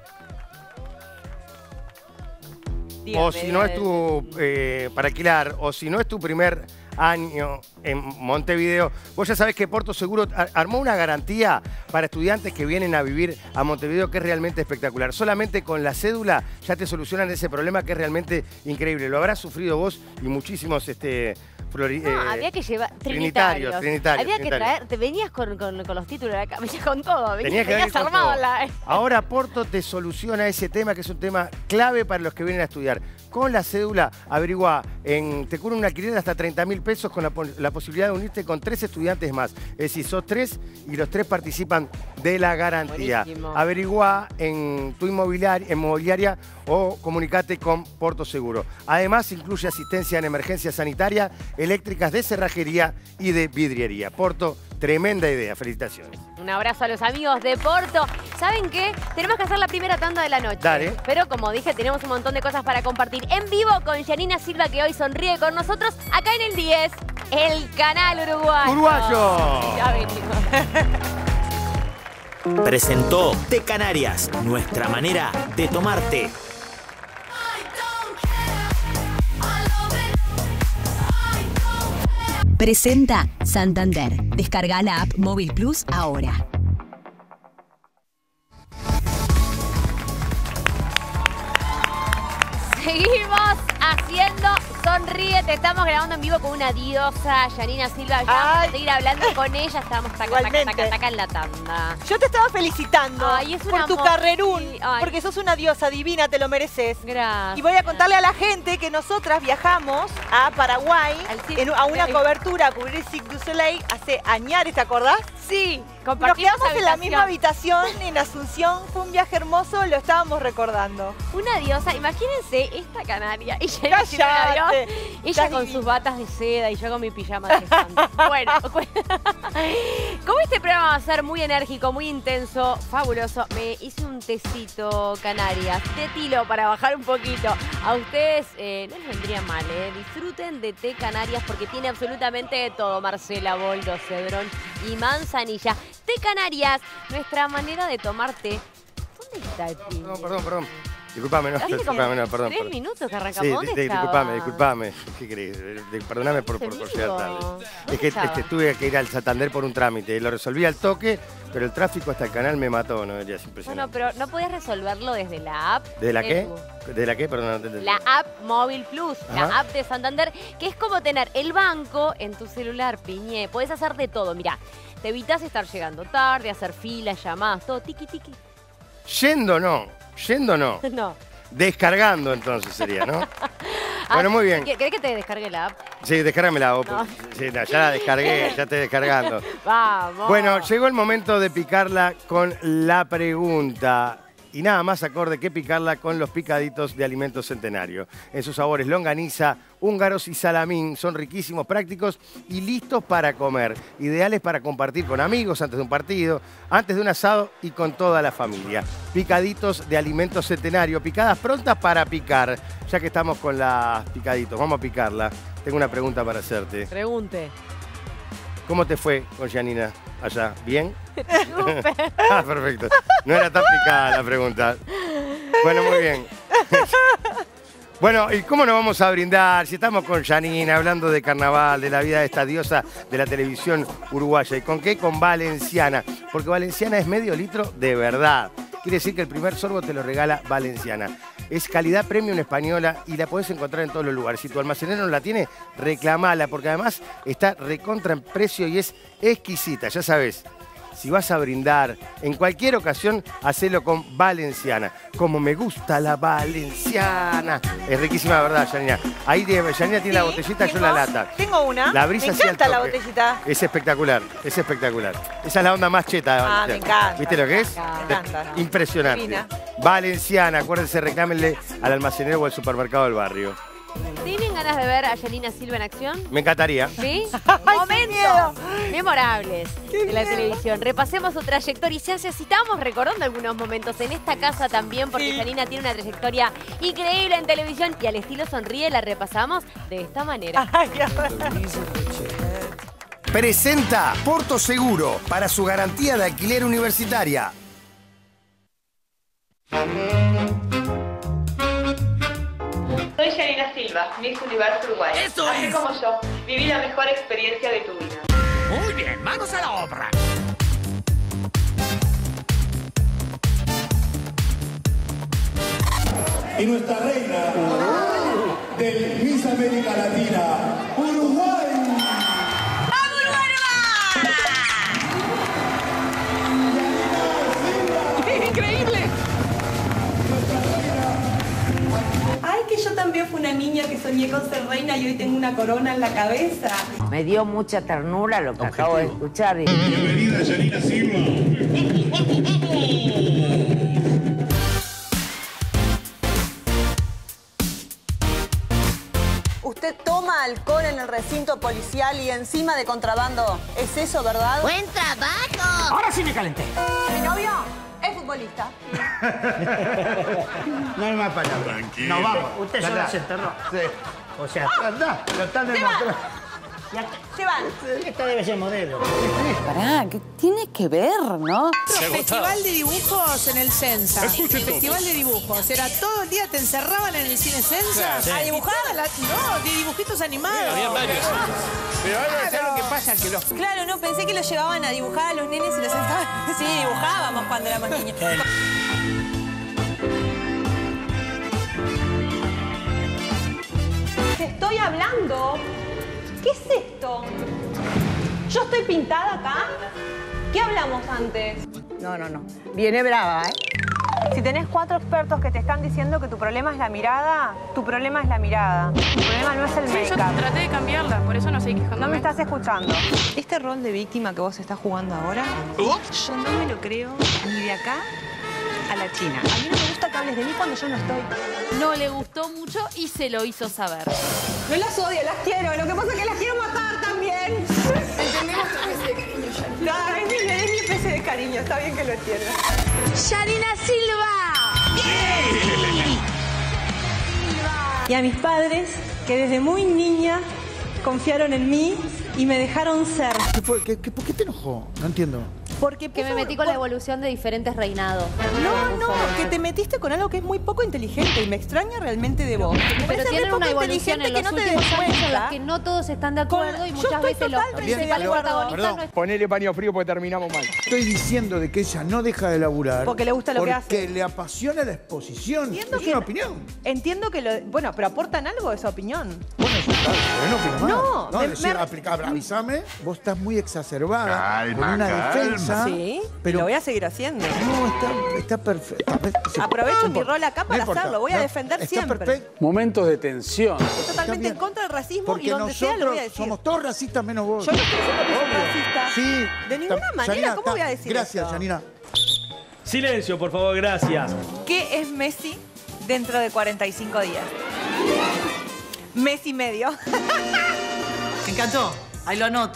o si no es tu... eh, para alquilar, o si no es tu primer año en Montevideo. Vos ya sabés que Porto Seguro armó una garantía para estudiantes que vienen a vivir a Montevideo que es realmente espectacular. Solamente con la cédula ya te solucionan ese problema que es realmente increíble. Lo habrás sufrido vos y muchísimos este, flori, No, eh, había que llevar trinitarios. trinitarios. trinitarios, había trinitarios. que traer, te venías con, con, con los títulos de la cabeza, con todo. Venías, Tenías que venir venías con armado todo. la... Ahora Porto te soluciona ese tema, que es un tema clave para los que vienen a estudiar. Con la cédula, averigua, en, te cubren un alquiler de hasta treinta mil pesos con la, la posibilidad de unirte con tres estudiantes más. Es decir, sos tres y los tres participan de la garantía. Buenísimo. Averigua en tu inmobiliaria, inmobiliaria o comunicate con Porto Seguro. Además, incluye asistencia en emergencia sanitaria, eléctricas, de cerrajería y de vidriería. Porto, tremenda idea. Felicitaciones. Un abrazo a los amigos de Porto. ¿Saben qué? Tenemos que hacer la primera tanda de la noche. Dale. Pero como dije, tenemos un montón de cosas para compartir en vivo con Yanina Silva, que hoy sonríe con nosotros acá en el diez, el canal uruguayo. ¡Uruguayo! Ya venimos. Presentó Té Canarias, nuestra manera de tomar té. Presenta Santander. Descarga la app Móvil Plus ahora. Seguimos haciendo Sonríe. Te estamos grabando en vivo con una diosa, Yanina Silva. Ya vamos a seguir hablando con ella. Estamos taca, taca, taca, taca en la tanda. Yo te estaba felicitando Ay, es un por tu amor, carrerún, sí. Ay. porque sos una diosa divina, te lo mereces. Gracias. Y voy a contarle a la gente que nosotras viajamos a Paraguay en- a una cobertura a cubrir Cirque du Soleil hace añares, ¿te acordás? Sí, Nos compartimos quedamos en la habitación. misma habitación en Asunción. Fue un viaje hermoso, lo estábamos recordando. Una diosa, imagínense esta canaria. Ella, Cállate. ella Estás con divina. sus batas de seda y yo con mi pijama de elefante. Bueno, como este programa va a ser muy enérgico, muy intenso, fabuloso, me hice un tecito Canarias de tilo para bajar un poquito. A ustedes eh, no les vendría mal, ¿eh? Disfruten de té Canarias porque tiene absolutamente de todo. Marcela, boldo, cedrón y manzanilla. Té Canarias, nuestra manera de tomar té. ¿Dónde está el té? No, perdón, perdón. Disculpame, no, Hace como disculpame, no, perdón. tres perdón. minutos que arrancamos. Sí, ¿Dónde di- estaba? disculpame, disculpame. ¿Qué querés? De- Perdóname por, por, por llegar tarde. Es que, es estaba? que tuve que ir al Santander por un trámite. Lo resolví al toque, pero el tráfico hasta el canal me mató, ¿no? Ya es No, impresionante. no, pero no podías resolverlo desde la app. ¿De la qué? tu- ¿De la qué? Perdón. no te entendí. La app Móvil Plus, la Ajá. app de Santander, que es como tener el banco en tu celular, piñé. Podés hacer de todo, mirá. Te evitas estar llegando tarde, hacer filas, llamadas, todo tiki tiki. Yendo no, yendo no. No. Descargando entonces sería, ¿no? Bueno, muy bien. ¿Qué- ¿Querés que te descargue la app? Sí, descárgamela vos. No. Sí, no, ya la descargué, ya estoy descargando. Vamos. Bueno, llegó el momento de picarla con la pregunta. Y nada más acorde que picarla con los picaditos de Alimentos Centenario. En sus sabores longaniza, húngaros y salamín. Son riquísimos, prácticos y listos para comer. Ideales para compartir con amigos antes de un partido, antes de un asado y con toda la familia. Picaditos de Alimentos Centenario. Picadas prontas para picar. Ya que estamos con las picaditos, vamos a picarla. Tengo una pregunta para hacerte. Pregunte. ¿Cómo te fue con Yanina allá? ¿Bien? Ah, perfecto. No era tan picada la pregunta. Bueno, muy bien. Bueno, ¿y cómo nos vamos a brindar si estamos con Yanina hablando de carnaval, de la vida de esta diosa de la televisión uruguaya? ¿Y con qué? Con Valenciana. Porque Valenciana es medio litro de verdad. Quiere decir que el primer sorbo te lo regala Valenciana. Es calidad premium española y la podés encontrar en todos los lugares. Si tu almacenero no la tiene, reclamala, porque además está recontra en precio y es exquisita. Ya sabes, si vas a brindar en cualquier ocasión, hacelo con Valenciana. Como me gusta la Valenciana. Es riquísima, de verdad, Yanina. Ahí tiene- Yanina tiene la botellita, yo la lata. Tengo una. La brisa me así al encanta la toque. botellita. Es espectacular, es espectacular. Esa es la onda más cheta de Ah, Valenciana. me encanta, ¿Viste lo que es? me encanta. Impresionante. Divina. Valenciana, acuérdense, reclámenle al almacenero o al supermercado del barrio. ¿Tienen ganas de ver a Yanina Silva en acción? Me encantaría. ¿Sí? Momentos memorables de la televisión. Repasemos su trayectoria y ya necesitamos recordando algunos momentos en esta casa también, porque Yanina tiene una trayectoria increíble en televisión y al estilo Sonríe la repasamos de esta manera. Presenta Porto Seguro para su garantía de alquiler universitaria. Soy Yanina Silva. Silva, Miss Universo Uruguay. ¡Eso Así es! como yo, viví la mejor experiencia de tu vida. Muy bien, manos a la obra. Y nuestra reina del Miss América Latina, Uruguay. ¡Increíble! Ay, que yo también fui una niña que soñé con ser reina y hoy tengo una corona en la cabeza. Me dio mucha ternura lo que Objetivo. acabo de escuchar. Y... Bienvenida, Yanina Silva. Usted toma alcohol en el recinto policial y encima de contrabando. ¿Es eso, verdad? ¡Buen trabajo! Ahora sí me calenté. Mi novio es futbolista. No hay más palabras. Tranquilo. No, vamos. Usted solo se enterró. Sí. O sea, anda, lo están Se demostrando. Se van. esta debe ser modelo. Pará, ¿qué tiene que ver, no? Festival de dibujos en el Sensa. Escuche todo. Festival de dibujos. Era todo el día, te encerraban en el cine Sensa. Sí. ¿A dibujar? La- no, de dibujitos animados. Había varios. Pero ahora, ¿sabes lo que pasa? Que los... Claro, no, pensé que los llevaban a dibujar a los nenes y los sentaban. Sí, dibujábamos cuando éramos niños. Te estoy hablando. ¿Qué es esto? ¿Yo estoy pintada acá? ¿Qué hablamos antes? No, no, no. Viene brava, ¿eh? Si tenés cuatro expertos que te están diciendo que tu problema es la mirada, tu problema es la mirada. Tu problema no es el Sí, yo make-up. traté de cambiarla, por eso no estoy quejándome. No me estás escuchando. Este rol de víctima que vos estás jugando ahora, yo no me lo creo ni de acá a la China. A mí no me gusta que hables de mí cuando yo no estoy. No le gustó mucho y se lo hizo saber. No las odio, las quiero. Lo que pasa es que las quiero matar también. Entendemos tu especie de cariño, Yanina. No, es mi, es mi especie de cariño. Está bien que lo entiendas. ¡Yanina Silva! Y a mis padres, que desde muy niña confiaron en mí y me dejaron ser. ¿Qué fue? ¿Qué- qué- ¿Por qué te enojó? No entiendo. Porque Que me puso- metí con la evolución de diferentes reinados. No, no, que te metiste con algo que es muy poco inteligente y me extraña realmente de vos. Me Pero parece tienen muy una poco evolución en inteligente los que no te últimos des años en los cuenta. que no todos están de acuerdo Con- y yo muchas estoy veces los totalmente principales de acuerdo. protagonistas no Ponele paño frío porque terminamos mal. Estoy diciendo de que ella no deja de laburar. Porque le gusta lo que Porque hace. le apasiona la exposición. Entiendo es que- una opinión. Entiendo que lo... Bueno, pero aportan algo esa opinión. Bueno, eso claro, pero no opino más. No, no me- decir, me- aplicar, avísame, vos estás muy exacerbada Calma, con una calma. defensa. Sí, pero lo voy a seguir haciendo. No, está, está perfecto. Aprovecho No mi importa, rol acá no para importa. hacerlo. Voy a No, defender está siempre. perfecto. Momentos de tensión. Estoy totalmente bien. en contra del racismo Porque y donde sea lo nosotros voy a decir. somos todos racistas menos vos. Yo no estoy diciendo que soy Obvio. racista. Sí. De ninguna Ta- manera, Yanina, ¿cómo ta- voy a decir Gracias, eso? Yanina. Silencio, por favor, gracias. ¿Qué es Messi dentro de cuarenta y cinco días? Mes y medio. Me encantó. Ahí lo anoto.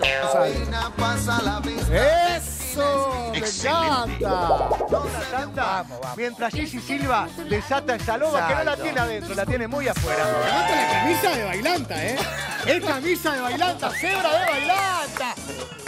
¡Eso! ¡Me Excelente. encanta! Mientras Gigi Silva desata esa loba que no la tiene adentro, la tiene muy afuera. Levanta la camisa de bailanta, ¿eh? Es camisa de bailanta, cebra de bailanta.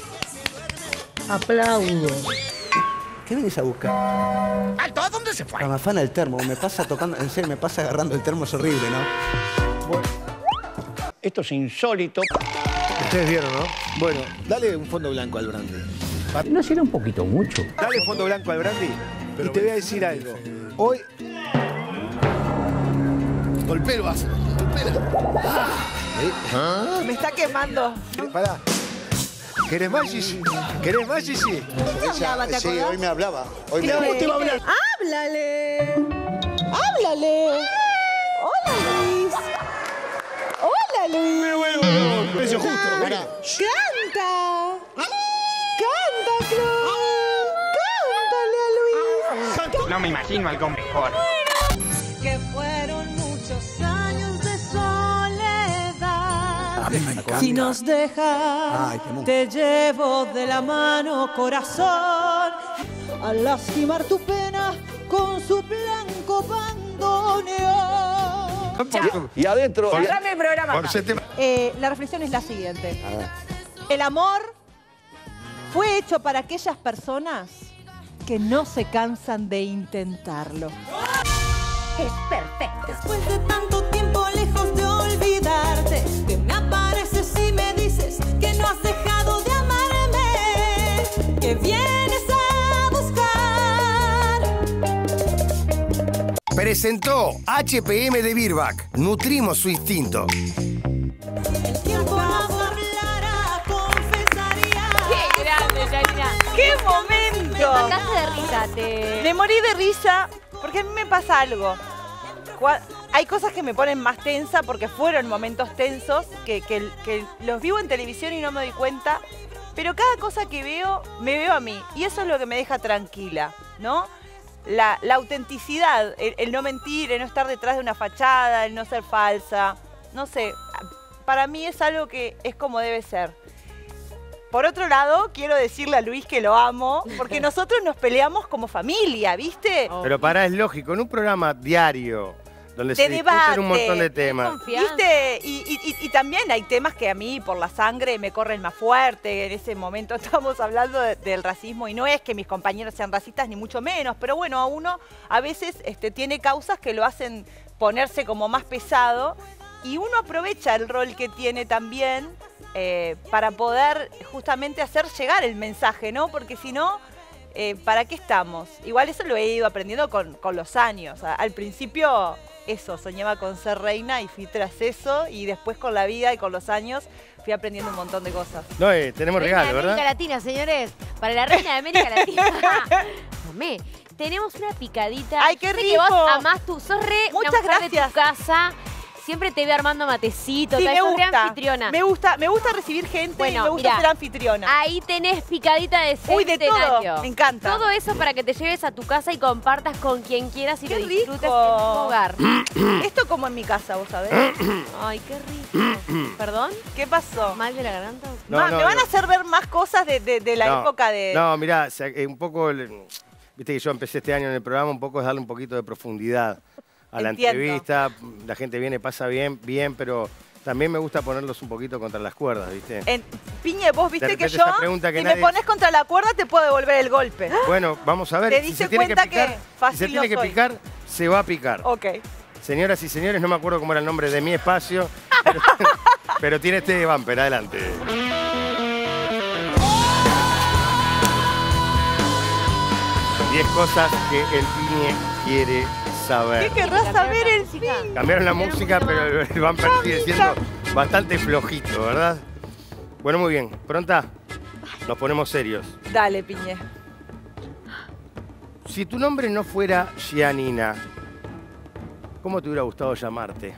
Aplaudo. ¿Qué venís a buscar? ¿Alto? ¿A dónde se fue? Me afana el termo, me pasa tocando, en serio, me pasa agarrando el termo, es horrible, ¿no? Esto es insólito. Ustedes vieron, ¿no? Bueno, dale un fondo blanco al brandy. ¿No será un poquito mucho? Dale fondo blanco al brandy y te voy a decir algo. Hoy... Golpelo, vas. Golpelo. Me está quemando. Pará. ¿Querés más, Gigi? ¿Querés más, Gigi? te hablaba, ¿te Sí, acordás? hoy me hablaba. Hoy me... Creo ¿Cómo que- te va a hablar? ¡Háblale! ¡Háblale! ¡Hola, Luis! ¡Hola, Luis! Me vuelvo loco. Precio justo. Pará. ¡Canta! ¡Canta, Cruz! ¡Cántale a Luis! No me imagino algo mejor. Que fueron muchos años de soledad. mí me encanta. Si nos dejas, Ay, qué mu- te llevo de la mano, corazón, a lastimar tu pena con su blanco bandoneón. Y adentro... Cerrame el programa Por acá. se te- Eh, la reflexión es la siguiente. El amor fue hecho para aquellas personas que no se cansan de intentarlo. Es perfecto. Después de tanto tiempo lejos de olvidar. que vienes a buscar. Presentó H P M de Virbac. Nutrimos su instinto. El tiempo nos hablará, confesaría. ¡Qué grande, Yanina! ¡Qué momento! Me mataste de risa, te... Me morí de risa porque a mí me pasa algo. Cua- Hay cosas que me ponen más tensa porque fueron momentos tensos que, que- que los vivo en televisión y no me doy cuenta. Pero cada cosa que veo, me veo a mí. Y eso es lo que me deja tranquila, ¿no? La, la autenticidad, el, el no mentir, el no estar detrás de una fachada, el no ser falsa. No sé, para mí es algo que es como debe ser. Por otro lado, quiero decirle a Luis que lo amo, porque nosotros nos peleamos como familia, ¿viste? Pero pará, es lógico, en un programa diario donde De se discuten debate, un montón de temas. ¿Viste? Y, y- y- y también hay temas que a mí por la sangre me corren más fuerte. En ese momento estamos hablando de- del racismo y no es que mis compañeros sean racistas ni mucho menos, pero bueno, a uno a veces este, tiene causas que lo hacen ponerse como más pesado y uno aprovecha el rol que tiene también eh, para poder justamente hacer llegar el mensaje, ¿no? Porque si no... Eh, ¿para qué estamos? Igual eso lo he ido aprendiendo con, con los años. A- Al principio eso, soñaba con ser reina y fui tras eso y después con la vida y con los años fui aprendiendo un montón de cosas. No, eh, tenemos Reina regalo, de América ¿verdad? Latina, señores. Para la reina de América Latina. Tomé. Tenemos una picadita. ¡Ay, qué Sé que rico! vos amás tu... Sos re Muchas una mujer gracias. de tu casa. Siempre te ve armando matecito. Sí, tal, me sos re gusta. anfitriona. Me gusta, me gusta recibir gente y Bueno, me gusta mirá, ser anfitriona. Ahí tenés picadita de Uy, de todo. centenario. Me encanta. Todo eso para que te lleves a tu casa y compartas con quien quieras y ¡Qué lo disfrutes en tu rico! hogar. Esto como en mi casa, ¿vos sabés? Ay, qué rico. ¿Perdón? ¿Qué pasó? ¿Mal de la garganta? No, Ma, no, me van no. a hacer ver más cosas de, de- de la No, época de... No, mirá, o sea, eh, un poco, el- viste que yo empecé este año en el programa, un poco es darle un poquito de profundidad a la Entiendo. entrevista. La gente viene, pasa bien, bien, pero también me gusta ponerlos un poquito contra las cuerdas, ¿viste? En, Piñe, vos viste De que repente yo, esa pregunta que si nadie- me pones contra la cuerda, te puedo devolver el golpe. Bueno, vamos a ver. ¿Te si diste se tiene cuenta que picar, que si fácil se tiene no que soy? picar, se va a picar. Ok. Señoras y señores, no me acuerdo cómo era el nombre de mi espacio, pero, pero tiene este bumper, adelante. Diez cosas que el Piñe quiere saber. ¿Qué querrás saber el fin? Cambiaron la música, pero el, el bumper sigue siendo bastante flojito, ¿verdad? Bueno, muy bien. ¿Pronta? Nos ponemos serios. Dale, Piñe. Si tu nombre no fuera Gianina, ¿cómo te hubiera gustado llamarte?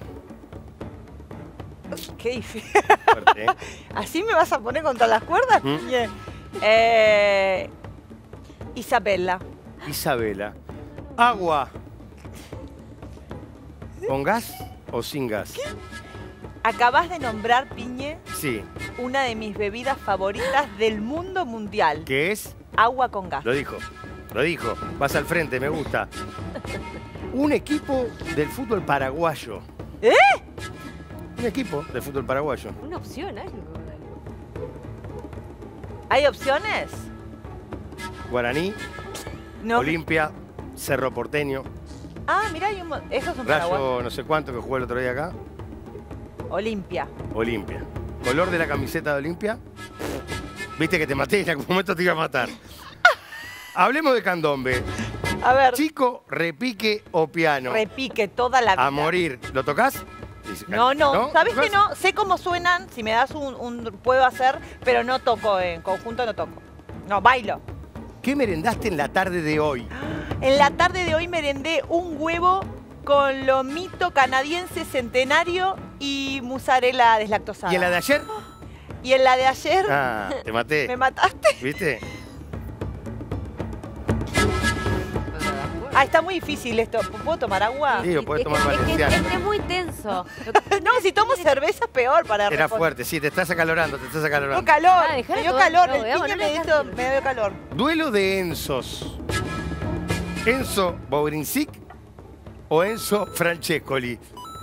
Qué difícil. Fuerte, ¿eh? ¿Así me vas a poner contra las cuerdas, ¿Mm? Piñe? Eh, Isabela. Isabela. Agua. ¿Con gas o sin gas? Acabás de nombrar, Piñe, Sí. una de mis bebidas favoritas del mundo mundial. ¿Qué es? Agua con gas. Lo dijo. Lo dijo. Vas al frente, me gusta. Un equipo del fútbol paraguayo. ¿Eh? Un equipo del fútbol paraguayo. Una opción, algo. ¿Hay opciones? Guaraní, No. Olimpia, Cerro Porteño, Ah, mirá, hay un... mo- esos son paraguayos. Rayo no sé cuánto que jugó el otro día acá. Olimpia. Olimpia. ¿Color de la camiseta de Olimpia? Viste que te maté, en algún momento te iba a matar. Hablemos de candombe. A ver. Chico, repique o piano. Repique toda la vida. A morir. ¿Lo tocas? No, no, ¿sabes ¿Tocás? que no? Sé cómo suenan, si me das un, un- puedo hacer, pero no toco en conjunto, no toco. No, bailo. ¿Qué merendaste en la tarde de hoy? En la tarde de hoy merendé un huevo con lomito canadiense centenario y mozzarella deslactosada. ¿Y en la de ayer? Y en la de ayer, Ah, te maté. ¿me mataste? ¿Viste? Ah, está muy difícil esto. ¿Puedo tomar agua? Sí, o podés tomar Es que valenciano. este es muy tenso. No, si tomo cerveza es peor para Era responder. fuerte, sí, te estás acalorando, te estás acalorando. Tengo calor, Ah, dejala me dio tomar, calor, no, el veamos, piña no me, le dio, dejas- me dio calor. Duelo de Enzos. ¿Enzo Bobrinsic o Enzo Francescoli?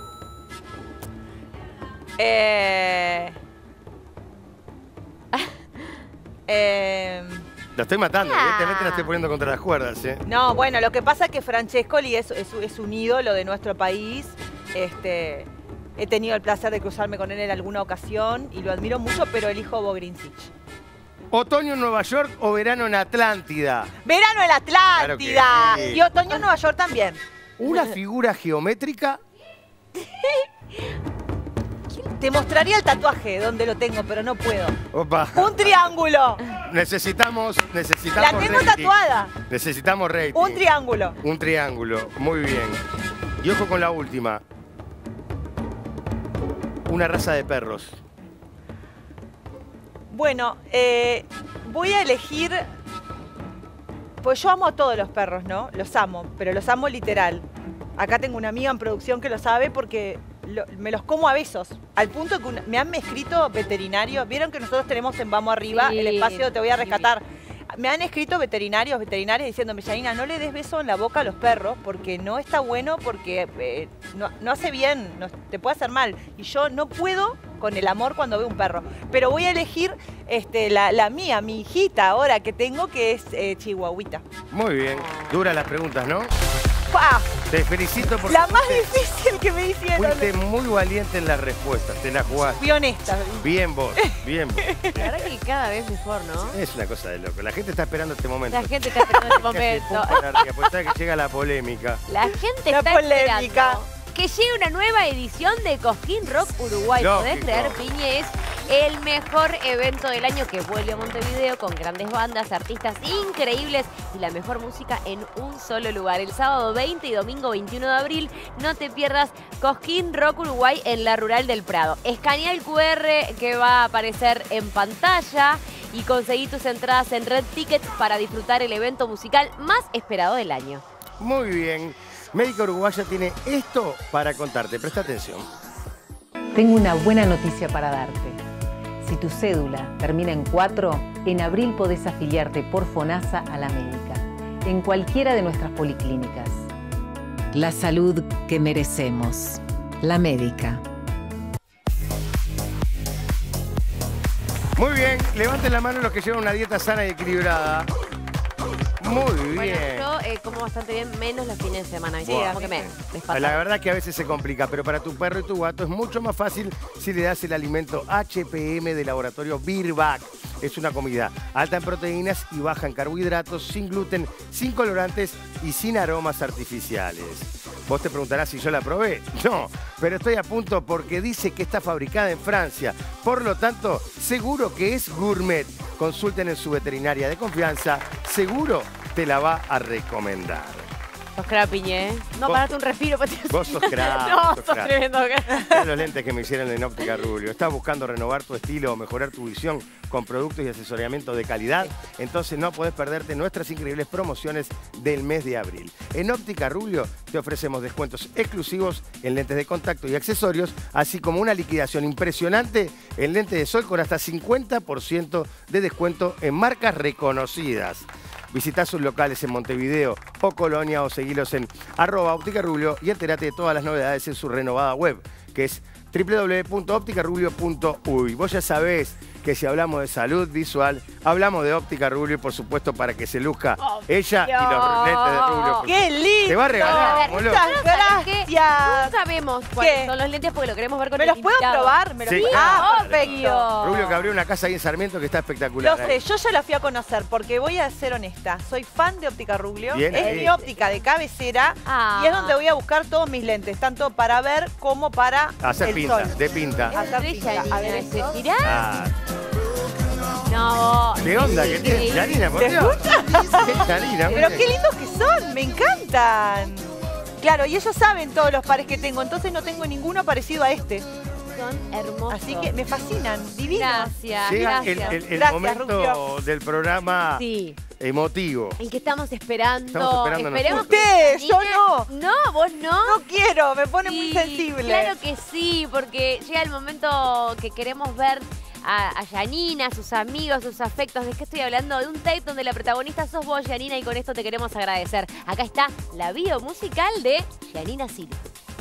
Eh... eh... Lo estoy matando, Ah. evidentemente la estoy poniendo contra las cuerdas, ¿eh? No, bueno, lo que pasa es que Francescoli es, es, es un ídolo de nuestro país. Este, he tenido el placer de cruzarme con él en alguna ocasión y lo admiro mucho, pero elijo Bogrincic. ¿Otoño en Nueva York o verano en Atlántida? Verano en Atlántida. Claro que sí. Y otoño en Nueva York también. ¿Una figura geométrica? Te mostraría el tatuaje donde lo tengo, pero no puedo. Opa. Un triángulo. Necesitamos, necesitamos La tengo rating. tatuada. Necesitamos rating. Un triángulo. Un triángulo, muy bien. Y ojo con la última. Una raza de perros. Bueno, eh, voy a elegir... Pues yo amo a todos los perros, ¿no? Los amo, pero los amo literal. Acá tengo una amiga en producción que lo sabe porque lo- me los como a besos. Al punto que una- me han escrito veterinarios. Vieron que nosotros tenemos en Vamos Arriba Sí, el espacio Te Voy a sí. Rescatar. Me han escrito veterinarios, veterinarias diciéndome, Yanina, no le des beso en la boca a los perros porque no está bueno, porque eh, no, no hace bien, no- te puede hacer mal. Y yo no puedo con el amor cuando veo un perro. Pero voy a elegir este, la, la mía, mi hijita ahora que tengo, que es eh, chihuahuita. Muy bien. Duras las preguntas, ¿no? ¡Pah! Te felicito porque La más difícil que me hicieron. fuiste muy valiente en las respuestas. Te la jugaste. Fui honesta. Bien vos, bien vos. La verdad que cada vez mejor, ¿no? Es una cosa de loco. La gente está esperando este momento. La gente está esperando este Que hace pum momento. para arriba, porque sabe que llega la polémica. La gente La está polémica. esperando que llegue una nueva edición de Cosquín Rock Uruguay. ¿Podés Lógico. creer, Piñe? Es el mejor evento del año que vuelve a Montevideo con grandes bandas, artistas increíbles y la mejor música en un solo lugar. El sábado veinte y domingo veintiuno de abril, no te pierdas Cosquín Rock Uruguay en la Rural del Prado. Escanea el cu erre que va a aparecer en pantalla y conseguí tus entradas en Red Ticket para disfrutar el evento musical más esperado del año. Muy bien. Médica Uruguaya tiene esto para contarte. Presta atención. Tengo una buena noticia para darte. Si tu cédula termina en cuatro, en abril podés afiliarte por FONASA a la médica, en cualquiera de nuestras policlínicas. La salud que merecemos. La médica. Muy bien. Levanten la mano los que llevan una dieta sana y equilibrada. Muy bien. Bueno, yo eh, como bastante bien, menos los fines de semana. ¿viste? Buah. Como que me despacho. La verdad que a veces se complica, pero para tu perro y tu gato es mucho más fácil si le das el alimento H P M de laboratorio Virbac. Es una comida alta en proteínas y baja en carbohidratos, sin gluten, sin colorantes y sin aromas artificiales. Vos te preguntarás si yo la probé. No, pero estoy a punto porque dice que está fabricada en Francia. Por lo tanto, seguro que es gourmet. Consulten en su veterinaria de confianza. Seguro te la va a recomendar. Sos crack, Piñe, ¿eh? No, Vos- parate un respiro. Pati. Vos sos crack, No, sos sos crack. tremendo. Son los lentes que me hicieron en Óptica Rubio. ¿Estás buscando renovar tu estilo o mejorar tu visión con productos y asesoramiento de calidad? Entonces no podés perderte nuestras increíbles promociones del mes de abril. En Óptica Rubio te ofrecemos descuentos exclusivos en lentes de contacto y accesorios, así como una liquidación impresionante en lentes de sol con hasta cincuenta por ciento de descuento en marcas reconocidas. Visitá sus locales en Montevideo o Colonia o seguilos en arroba óptica rubio y entérate de todas las novedades en su renovada web, que es doble u doble u doble u punto óptica rubio punto uy. Vos ya sabés que si hablamos de salud visual, hablamos de Óptica Rubio y por supuesto para que se luzca ella y los lentes de Rubio. ¡Qué lindo! Te va a regalar, boludo. Muchas gracias. No sabemos ¿Qué? cuáles son los lentes porque lo queremos ver con ¿Me el los puedo invitado. probar? ¿Me los Sí. puedo- Ah, perfecto. Rubio que abrió una casa ahí en Sarmiento que está espectacular. Lo sé, yo ya la fui a conocer porque voy a ser honesta. Soy fan de Óptica Rubio. Bien es ahí. mi óptica de cabecera Ah. y es donde voy a buscar todos mis lentes, tanto para ver como para Hacer el pinta, sol. de pinta. Hacer Re pinta. Yanina A ver ese. esto. Mirá. Ah, No. ¿qué onda? ¿Qué tiene? Increíble. Yanina, por ¿Te Dios. gusta? ¿Qué Yanina? Pero qué lindos que son, me encantan. Claro, y ellos saben todos los pares que tengo, entonces no tengo ninguno parecido a este. Son hermosos. Así que me fascinan, divinos. Gracias, Llega el, gracias. el- el Gracias, momento Rubio. del programa Sí. emotivo. El que estamos esperando. Estamos esperando Esperemos nosotros. Usted, yo Yanina- no. No, vos no. No quiero, me pone muy Sí, sensible. Claro que sí, porque llega el momento que queremos ver a, a Yanina, a sus amigos, sus afectos. ¿De qué estoy hablando? De un tape donde la protagonista sos vos, Yanina, y con esto te queremos agradecer. Acá está la video musical de Yanina Silva.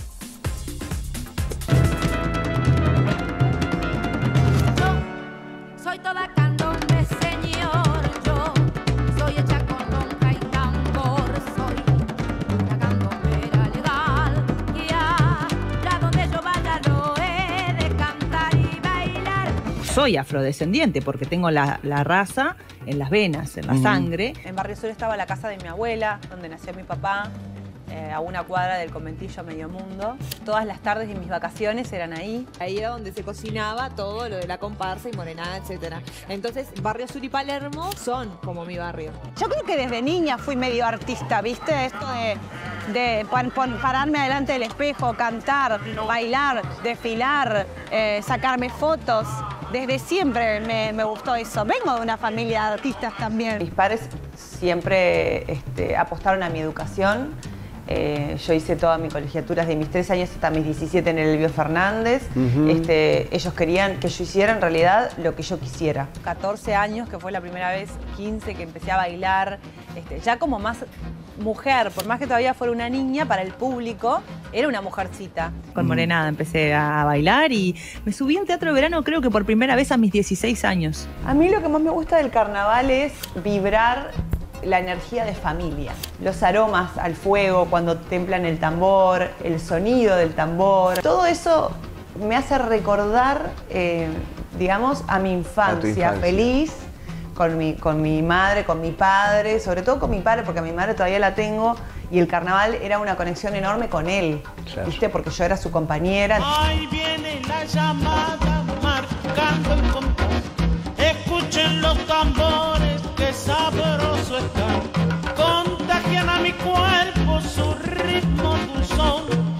Soy toda candombe, señor, yo soy hecha con lonja y tambor, soy una candombera legal, y allá donde yo vaya lo he de cantar y bailar. soy afrodescendiente porque tengo la, la raza en las venas, en la Ujú. sangre. En Barrio Sur estaba la casa de mi abuela, donde nació mi papá, eh, a una cuadra del conventillo Medio Mundo. Todas las tardes de mis vacaciones eran ahí. Ahí era donde se cocinaba todo lo de la comparsa y morenada, etcétera. Entonces, Barrio Sur y Palermo son como mi barrio. Yo creo que desde niña fui medio artista, ¿viste? Esto de, de pon- pon- pararme delante del espejo, cantar, bailar, desfilar, eh, sacarme fotos. Desde siempre me, me gustó eso. Vengo de una familia de artistas también. Mis padres siempre este, apostaron a mi educación. Eh, yo hice toda mi colegiatura desde mis tres años hasta mis diecisiete en el Elbio Fernández. Ujú. este, ellos querían que yo hiciera en realidad lo que yo quisiera. catorce años, que fue la primera vez, quince, que empecé a bailar, este, ya como más mujer, por más que todavía fuera una niña, para el público era una mujercita. Con Morenada empecé a bailar y me subí al teatro de verano creo que por primera vez a mis dieciséis años. A mí lo que más me gusta del carnaval es vibrar la energía de familia. Los aromas al fuego cuando templan el tambor, el sonido del tambor. Todo eso me hace recordar, eh, digamos, a mi infancia, infancia. feliz, con mi, con mi madre, con mi padre, sobre todo con mi padre, porque a mi madre todavía la tengo, y el carnaval era una conexión enorme con él, Claro. ¿viste? Porque yo era su compañera. Ahí viene la llamada marcando el compás. Escuchen los tambores, que sabroso está. Contagian a mi cuerpo su ritmo dulzón.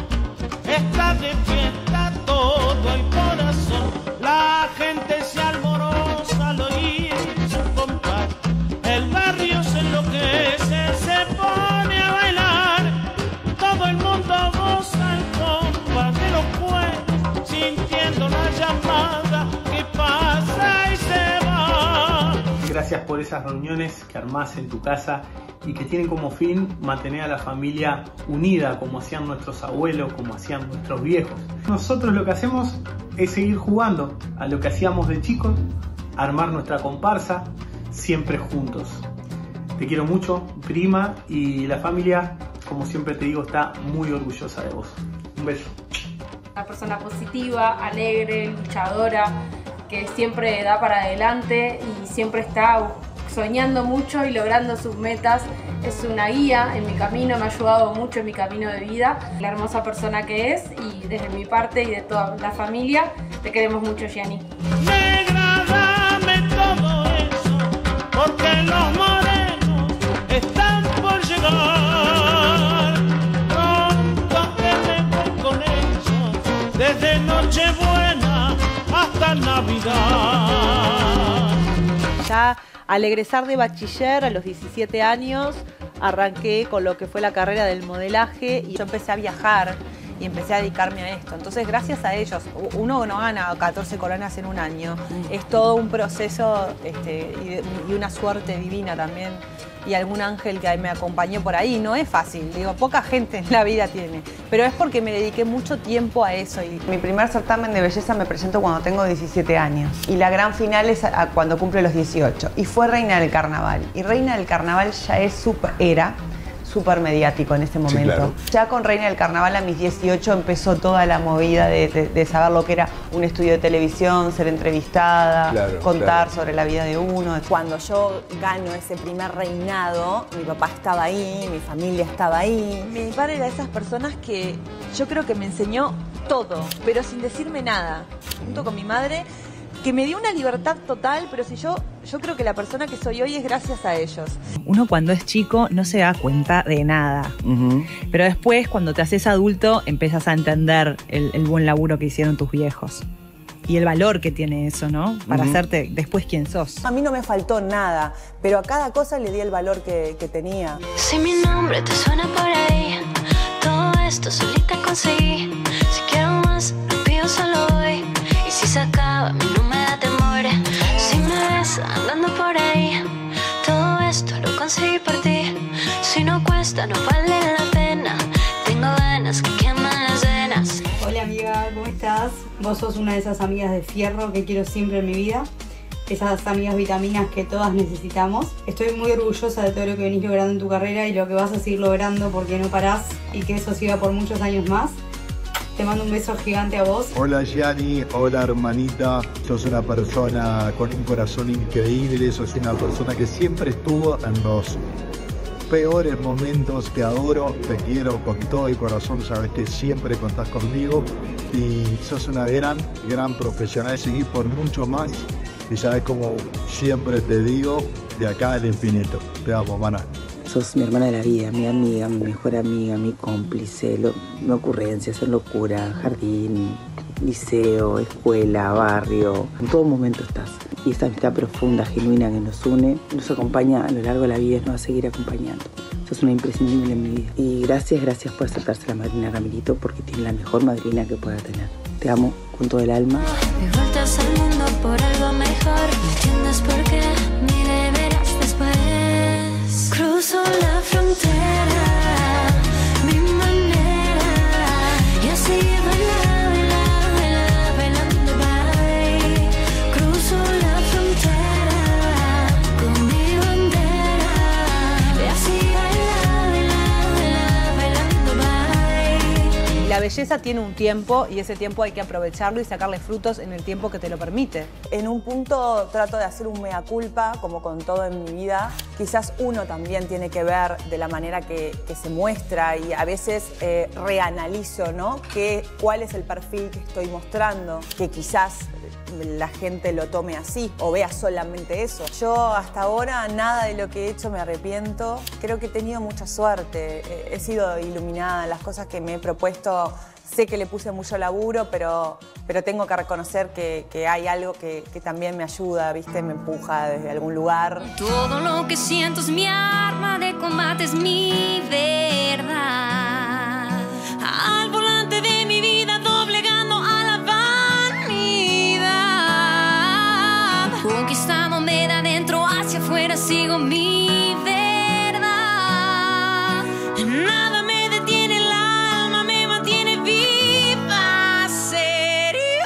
Está de fiesta todo el corazón. La gente se alboroza al oír su compás. El barrio se enloquece, se pone a bailar. Todo el mundo goza el compás de los cuernos, sintiendo la llamada que pasa y se va. Gracias por esas reuniones que armás en tu casa y que tienen como fin mantener a la familia unida, como hacían nuestros abuelos, como hacían nuestros viejos. Nosotros lo que hacemos es seguir jugando a lo que hacíamos de chicos, armar nuestra comparsa, siempre juntos. Te quiero mucho, prima, y la familia, como siempre te digo, está muy orgullosa de vos. Un beso. Una persona positiva, alegre, luchadora, que siempre da para adelante y siempre está soñando mucho y logrando sus metas. Es una guía en mi camino, me ha ayudado mucho en mi camino de vida. La hermosa persona que es, y desde mi parte y de toda la familia, te queremos mucho, Gianni. Negra, dame todo eso, porque los morenos están por llegar. Pronto que me voy con ellos, desde Nochebuena hasta Navidad. Ya al egresar de bachiller a los diecisiete años, arranqué con lo que fue la carrera del modelaje y yo empecé a viajar y empecé a dedicarme a esto. Entonces, gracias a ellos, uno no gana catorce coronas en un año. Es todo un proceso este, y, de- y una suerte divina también. Y algún ángel que me acompañó por ahí. No es fácil, digo, poca gente en la vida tiene. Pero es porque me dediqué mucho tiempo a eso. Y Mi primer certamen de belleza me presento cuando tengo diecisiete años. Y la gran final es a- a cuando cumple los dieciocho. Y fue Reina del Carnaval. Y Reina del Carnaval ya es super, era súper mediático en ese momento. claro. Ya con Reina del Carnaval a mis dieciocho empezó toda la movida de, de- de saber lo que era un estudio de televisión, ser entrevistada, Claro, contar claro. sobre la vida de uno. Cuando yo gano ese primer reinado, mi papá estaba ahí, mi familia estaba ahí. Mi padre era de esas personas que yo creo que me enseñó todo, pero sin decirme nada. Junto con mi madre, que me dio una libertad total, pero si yo, yo creo que la persona que soy hoy es gracias a ellos. Uno cuando es chico no se da cuenta de nada. Pero después, cuando te haces adulto, empiezas a entender el, el buen laburo que hicieron tus viejos. Y el valor que tiene eso, ¿no? Para Ujú. hacerte después quien sos. A mí no me faltó nada, pero a cada cosa le di el valor que, que tenía. Si mi nombre te suena por ahí, todo esto solita conseguí. Si quiero más, lo pido solo hoy. Y si se acaba, a mí no me da temor. Si me ves andando por ahí, todo esto lo conseguí por ti. Si no cuesta, no vale la pena. Tengo ganas que queman las venas. Hola amiga, ¿cómo estás? Vos sos una de esas amigas de fierro que quiero siempre en mi vida. Esas amigas vitaminas que todas necesitamos. Estoy muy orgullosa de todo lo que venís logrando en tu carrera y lo que vas a seguir logrando porque no parás y que eso siga por muchos años más. Te mando un beso gigante a vos. Hola Gianni, hola hermanita, sos una persona con un corazón increíble, sos una persona que siempre estuvo en los peores momentos, te adoro, te quiero con todo el corazón, sabes que siempre contás conmigo y sos una gran, gran profesional, seguís por mucho más y sabes como siempre te digo, de acá al infinito, te amo, mana. Sos mi hermana de la vida, mi amiga, mi mejor amiga, mi cómplice, lo, mi ocurrencia, hacer locura, jardín, liceo, escuela, barrio. En todo momento estás. Y esta amistad profunda, genuina que nos une, nos acompaña a lo largo de la vida y nos va a seguir acompañando. Sos una imprescindible en mi vida. Y gracias, gracias por aceptarse la madrina Ramilito porque tiene la mejor madrina que pueda tener. Te amo con todo el alma. Y vueltas al mundo por algo mejor. ¿Me entiendes por qué? Mire, verás después. Cruzo la frontera, mi manera, y así baila, baila, baila, bailando bye. Cruzo la frontera con mi bandera, y así baila, baila, baila, bailando bye. La belleza tiene un tiempo y ese tiempo hay que aprovecharlo y sacarle frutos en el tiempo que te lo permite. En un punto trato de hacer un mea culpa, como con todo en mi vida. Quizás uno también tiene que ver de la manera que, que se muestra y a veces eh, reanalizo, ¿no? Que, cuál es el perfil que estoy mostrando, que quizás la gente lo tome así o vea solamente eso. Yo hasta ahora nada de lo que he hecho me arrepiento. Creo que he tenido mucha suerte. He sido iluminada en las cosas que me he propuesto. Sé que le puse mucho laburo, pero, pero tengo que reconocer que, que hay algo que, que también me ayuda, ¿viste? Me empuja desde algún lugar. Todo lo que siento es mi arma de combate, es mi verdad. Al volante de mi vida, doblegando a la vanidad. Conquistándome de adentro hacia afuera, sigo mi verdad. Nada me detiene, el alma me mantiene viva, serio.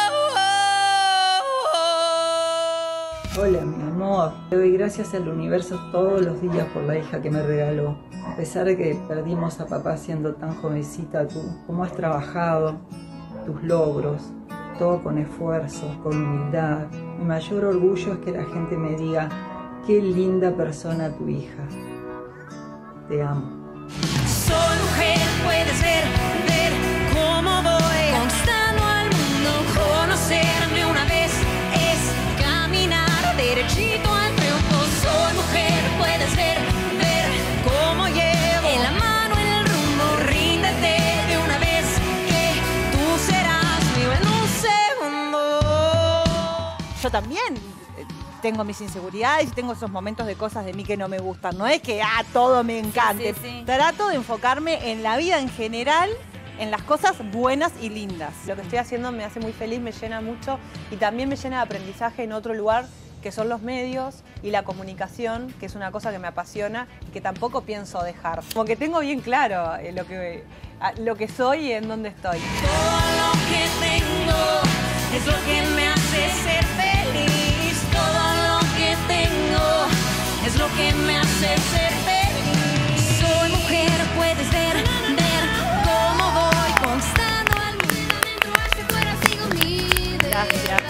Hola, mi amor. Le doy gracias al universo todos los días por la hija que me regaló. A pesar de que perdimos a papá siendo tan jovencita, tú, cómo has trabajado, tus logros, todo con esfuerzo, con humildad. Mi mayor orgullo es que la gente me diga, qué linda persona tu hija. Te amo. Soy mujer, puedes ver, ver cómo voy conquistando al mundo. Conocerme una vez es caminar derechito al triunfo. Soy mujer, puedes ver, ver cómo llevo en la mano el rumbo. Ríndete de una vez que tú serás mío en un segundo. Yo también eh, tengo mis inseguridades y tengo esos momentos de cosas de mí que no me gustan. No es que ah, todo me encante. Sí, sí, sí. Trato de enfocarme en la vida en general, en las cosas buenas y lindas. Lo que estoy haciendo me hace muy feliz, me llena mucho y también me llena de aprendizaje en otro lugar que son los medios y la comunicación, que es una cosa que me apasiona y que tampoco pienso dejar. Como que tengo bien claro eh, lo, que, a- lo que soy y en dónde estoy. Todo lo que tengo es lo que me hace ser feliz. Todo lo que tengo es lo que me hace ser feliz. Soy mujer, puedes ver, ver cómo voy conquistando al mundo. Dentro hacia afuera sigo mi Gracias.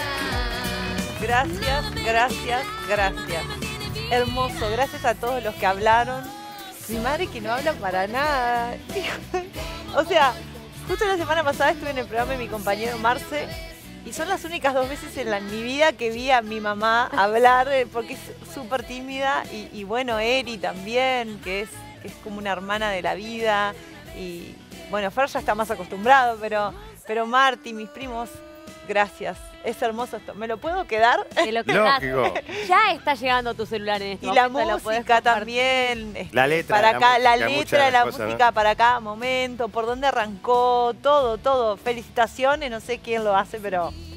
Gracias, gracias, gracias. Hermoso, gracias a todos los que hablaron. Mi madre que no habla para nada. O sea, justo la semana pasada estuve en el programa de mi compañero Marce y son las únicas dos veces en, la, en mi vida que vi a mi mamá hablar eh, porque es súper tímida y, y bueno, Eri también, que es, que es como una hermana de la vida y bueno, Fer ya está más acostumbrado, pero, pero Marti, mis primos, gracias. Es hermoso esto. ¿Me lo puedo quedar? Te lo quedás. Ya está llegando tu celular en este Y la momento, lo podés música compartir. también. este, La letra Para de la acá, la música, letra muchas de la cosas, música ¿no? para cada momento, por dónde arrancó, todo, todo. Felicitaciones, no sé quién lo hace, pero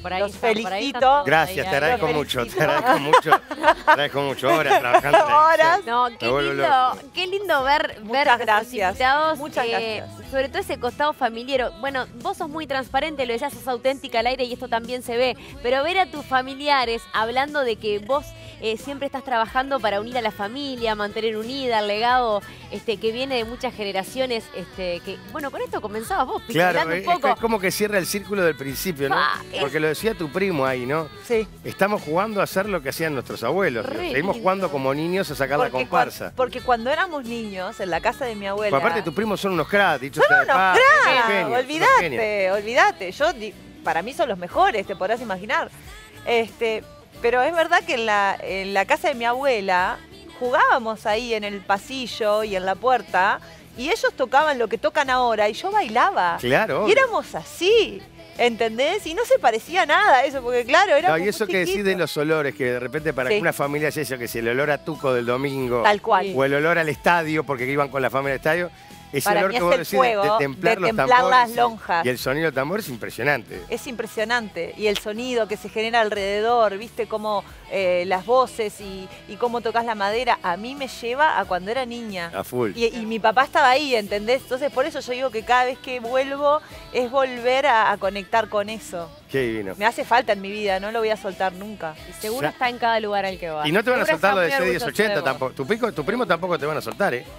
por ahí Los están, por ahí felicito. están. Gracias, Ahí, te ahí. agradezco mucho, te agradezco mucho. Te agradezco mucho. Horas trabajando. en la edición. No, qué Me vuelvo lindo, loco. qué lindo ver, ver Muchas a los gracias. invitados, Muchas eh, gracias. sobre todo ese costado familiar. Bueno, vos sos muy transparente, lo decías, sos auténtica al aire y esto también se ve, pero ver a tus familiares hablando de que vos eh, siempre estás trabajando para unir a la familia, mantener unida el legado este, que viene de muchas generaciones, este, que bueno, con esto comenzabas vos, Pichi, Claro, hablando es, un poco. es como que cierra el círculo del principio, ¿no? Ah, es- Porque lo decía tu primo ahí, ¿no? Sí. Estamos jugando a hacer lo que hacían nuestros abuelos. Re Seguimos lindo. jugando como niños a sacar la Porque comparsa. cuan- porque cuando éramos niños, en la casa de mi abuela... Pues aparte, tus primos son unos cracks, dicho Son sea de unos paso, cracks, unos genios, unos genios. olvídate, olvídate. Yo, di- para mí son los mejores, te podrás imaginar. Este, pero es verdad que en la, en la casa de mi abuela jugábamos ahí en el pasillo y en la puerta y ellos tocaban lo que tocan ahora y yo bailaba. Claro, Y obvio. éramos así, ¿entendés? Y no se parecía nada a eso, porque claro, No, éramos y eso muy que decís chiquitos. de los olores, que de repente para Sí. que una familia es eso, que si el olor a tuco del domingo, Tal cual. o el olor al estadio, porque iban con la familia al estadio, ese Para olor mí que es vos el decís de- fuego, de, de templar los templar tambores las y- lonjas. y el sonido del tambor es impresionante. Es impresionante. Y el sonido que se genera alrededor, viste cómo eh, las voces y, y cómo tocas la madera, a mí me lleva a cuando era niña. A full. Y, y mi papá estaba ahí, ¿entendés? Entonces por eso yo digo que cada vez que vuelvo es volver a, a conectar con eso. Qué divino. Me hace falta en mi vida, no lo voy a soltar nunca. Y seguro Ya. está en cada lugar al que va. Y no te van a Seguro soltar lo de está C muy diez orgulloso de ochenta vos. tampoco. Tu, pico, tu primo tampoco te van a soltar, ¿eh?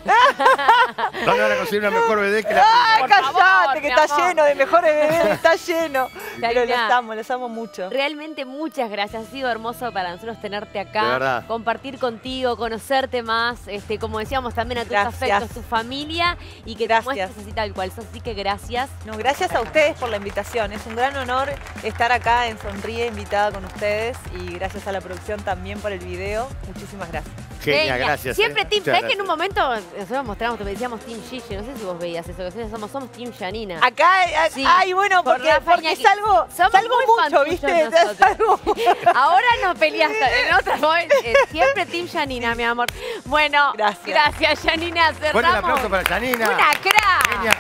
No le van a conseguir una mejor bebé que la ¡Ay, Por callate! favor, que mi está amor. lleno de mejores bebés, está lleno. Pero los Yanina, amo, los amo mucho. Realmente muchas gracias, ha sido hermoso para nosotros tenerte acá, De verdad. compartir contigo, conocerte más, este, como decíamos también a tus Gracias. afectos, tu familia y que Gracias. te muestres así tal cual sos, así que gracias. No, gracias a ustedes por la invitación. Es un gran honor estar acá en Sonríe invitada con ustedes y gracias a la producción también por el video. Muchísimas gracias. Genia, Genia. gracias. Siempre eh. Team, Muchas ¿sabés que en un gracias. momento nosotros mostramos, te decíamos Team Gigi, no sé si vos veías eso, que nosotros somos, somos Team Janina. Acá, a- Sí. ay, bueno, Por porque, Rafa porque Iñaki. salgo, Somos salgo muy mucho, fan ¿viste? tuyos nosotros. Salgo Ahora no peleaste, en otras momentos, eh, siempre Team Janina, mi amor. Bueno, Gracias. gracias Janina, cerramos. Fuerte el aplauso para Janina. Una crack. Genia.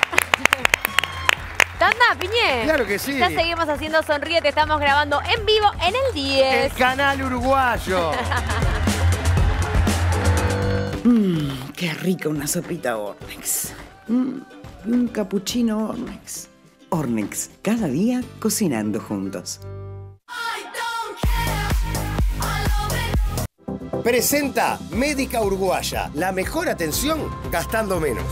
¿Tanda, Piñé? Claro que sí. Ya seguimos haciendo Sonríe, te estamos grabando en vivo en el diez. El canal uruguayo. Mmm, qué rica una sopita Ornex. Mm, y un capuchino Ornex. Ornex, cada día cocinando juntos. Presenta Médica Uruguaya. La mejor atención gastando menos.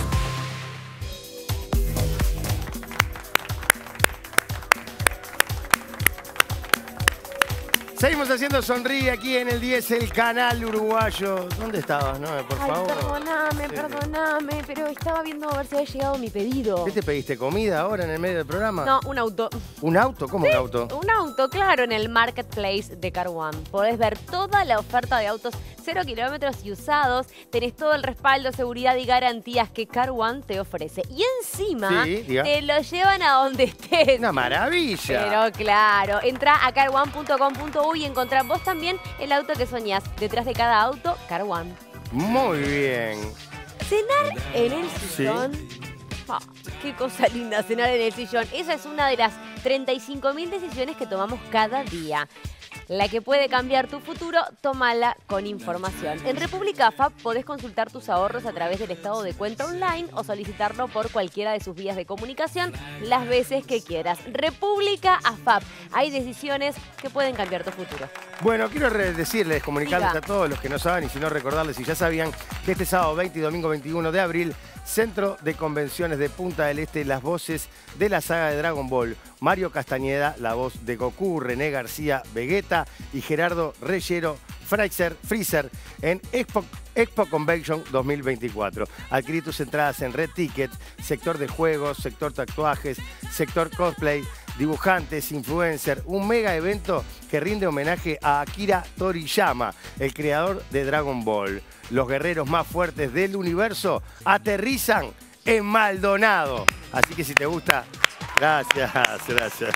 Seguimos haciendo Sonríe aquí en el diez, el canal uruguayo. ¿Dónde estabas, no? Por Ay, favor. perdoname, Sí. perdoname, pero estaba viendo a ver si había llegado mi pedido. ¿Qué te pediste? ¿Comida ahora en el medio del programa? No, un auto. ¿Un auto? ¿Cómo un auto? Un auto, claro, en el marketplace de Car One. Podés ver toda la oferta de autos cero kilómetros y usados. Tenés todo el respaldo, seguridad y garantías que Car One te ofrece. Y encima Sí, diga. te lo llevan a donde estés. Una maravilla. Pero claro, entra a car one punto com punto u y encontrá vos también el auto que soñás. Detrás de cada auto, Car One. Muy bien. Cenar en el Sí. sillón. Ah, qué cosa linda cenar en el sillón. Esa es una de las treinta y cinco mil decisiones que tomamos cada día. La que puede cambiar tu futuro, tómala con información. En República A F A P podés consultar tus ahorros a través del estado de cuenta online o solicitarlo por cualquiera de sus vías de comunicación las veces que quieras. República A F A P. Hay decisiones que pueden cambiar tu futuro. Bueno, quiero re- decirles, comunicarles Diga. a todos los que no saben y si no recordarles, si ya sabían, que este sábado veinte y domingo veintiuno de abril, Centro de Convenciones de Punta del Este, las voces de la saga de Dragon Ball. Mario Castañeda, la voz de Goku, René García, Vegeta y Gerardo Reyero, Freezer, Freezer en Expo, Expo Convention dos mil veinticuatro. Adquirí tus entradas en Red Ticket, sector de juegos, sector tatuajes, sector cosplay, dibujantes, influencer, un mega evento que rinde homenaje a Akira Toriyama, el creador de Dragon Ball. Los guerreros más fuertes del universo aterrizan en Maldonado. Así que si te gusta, gracias, gracias.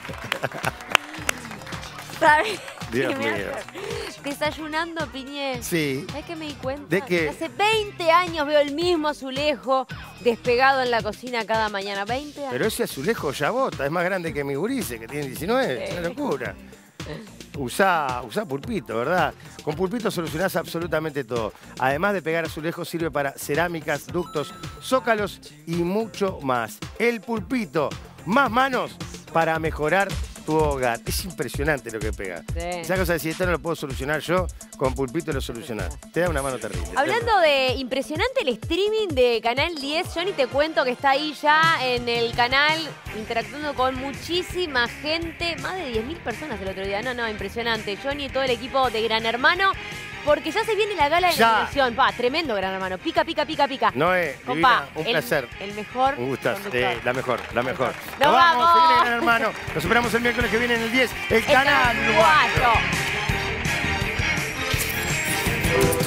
¿Sabes? Dios qué me mío. hace? Desayunando, Piñé. Sí. ¿Sabes qué me di cuenta? ¿De qué? Hace veinte años veo el mismo azulejo despegado en la cocina cada mañana. veinte años. Pero ese azulejo ya bota, es más grande que mi gurice, que tiene diecinueve. Es una locura. Usá, usá pulpito, ¿verdad? Con pulpito solucionás absolutamente todo. Además de pegar azulejos, sirve para cerámicas, ductos, zócalos y mucho más. El pulpito, más manos para mejorar tu hogar. Es impresionante lo que pega. Sí. Esa cosa de si esto no lo puedo solucionar yo, con pulpito lo solucionás. Te da una mano terrible. Hablando de impresionante el streaming de Canal diez, yo ni te cuento que está ahí ya en el canal interactuando con muchísima gente, más de diez mil personas el otro día. No, no, impresionante. Johnny y todo el equipo de Gran Hermano, porque ya se viene la gala de Ya. nominación. Pa, tremendo Gran Hermano. Pica, pica, pica, pica. Noé, Compa, divina, un el- placer. El mejor Un gustazo. conductor. Eh, la mejor, la mejor. ¡Nos vamos! Se viene Gran Hermano. Nos esperamos el miércoles que viene en el diez. El, El canal Canal Uruguayo. Uruguayo.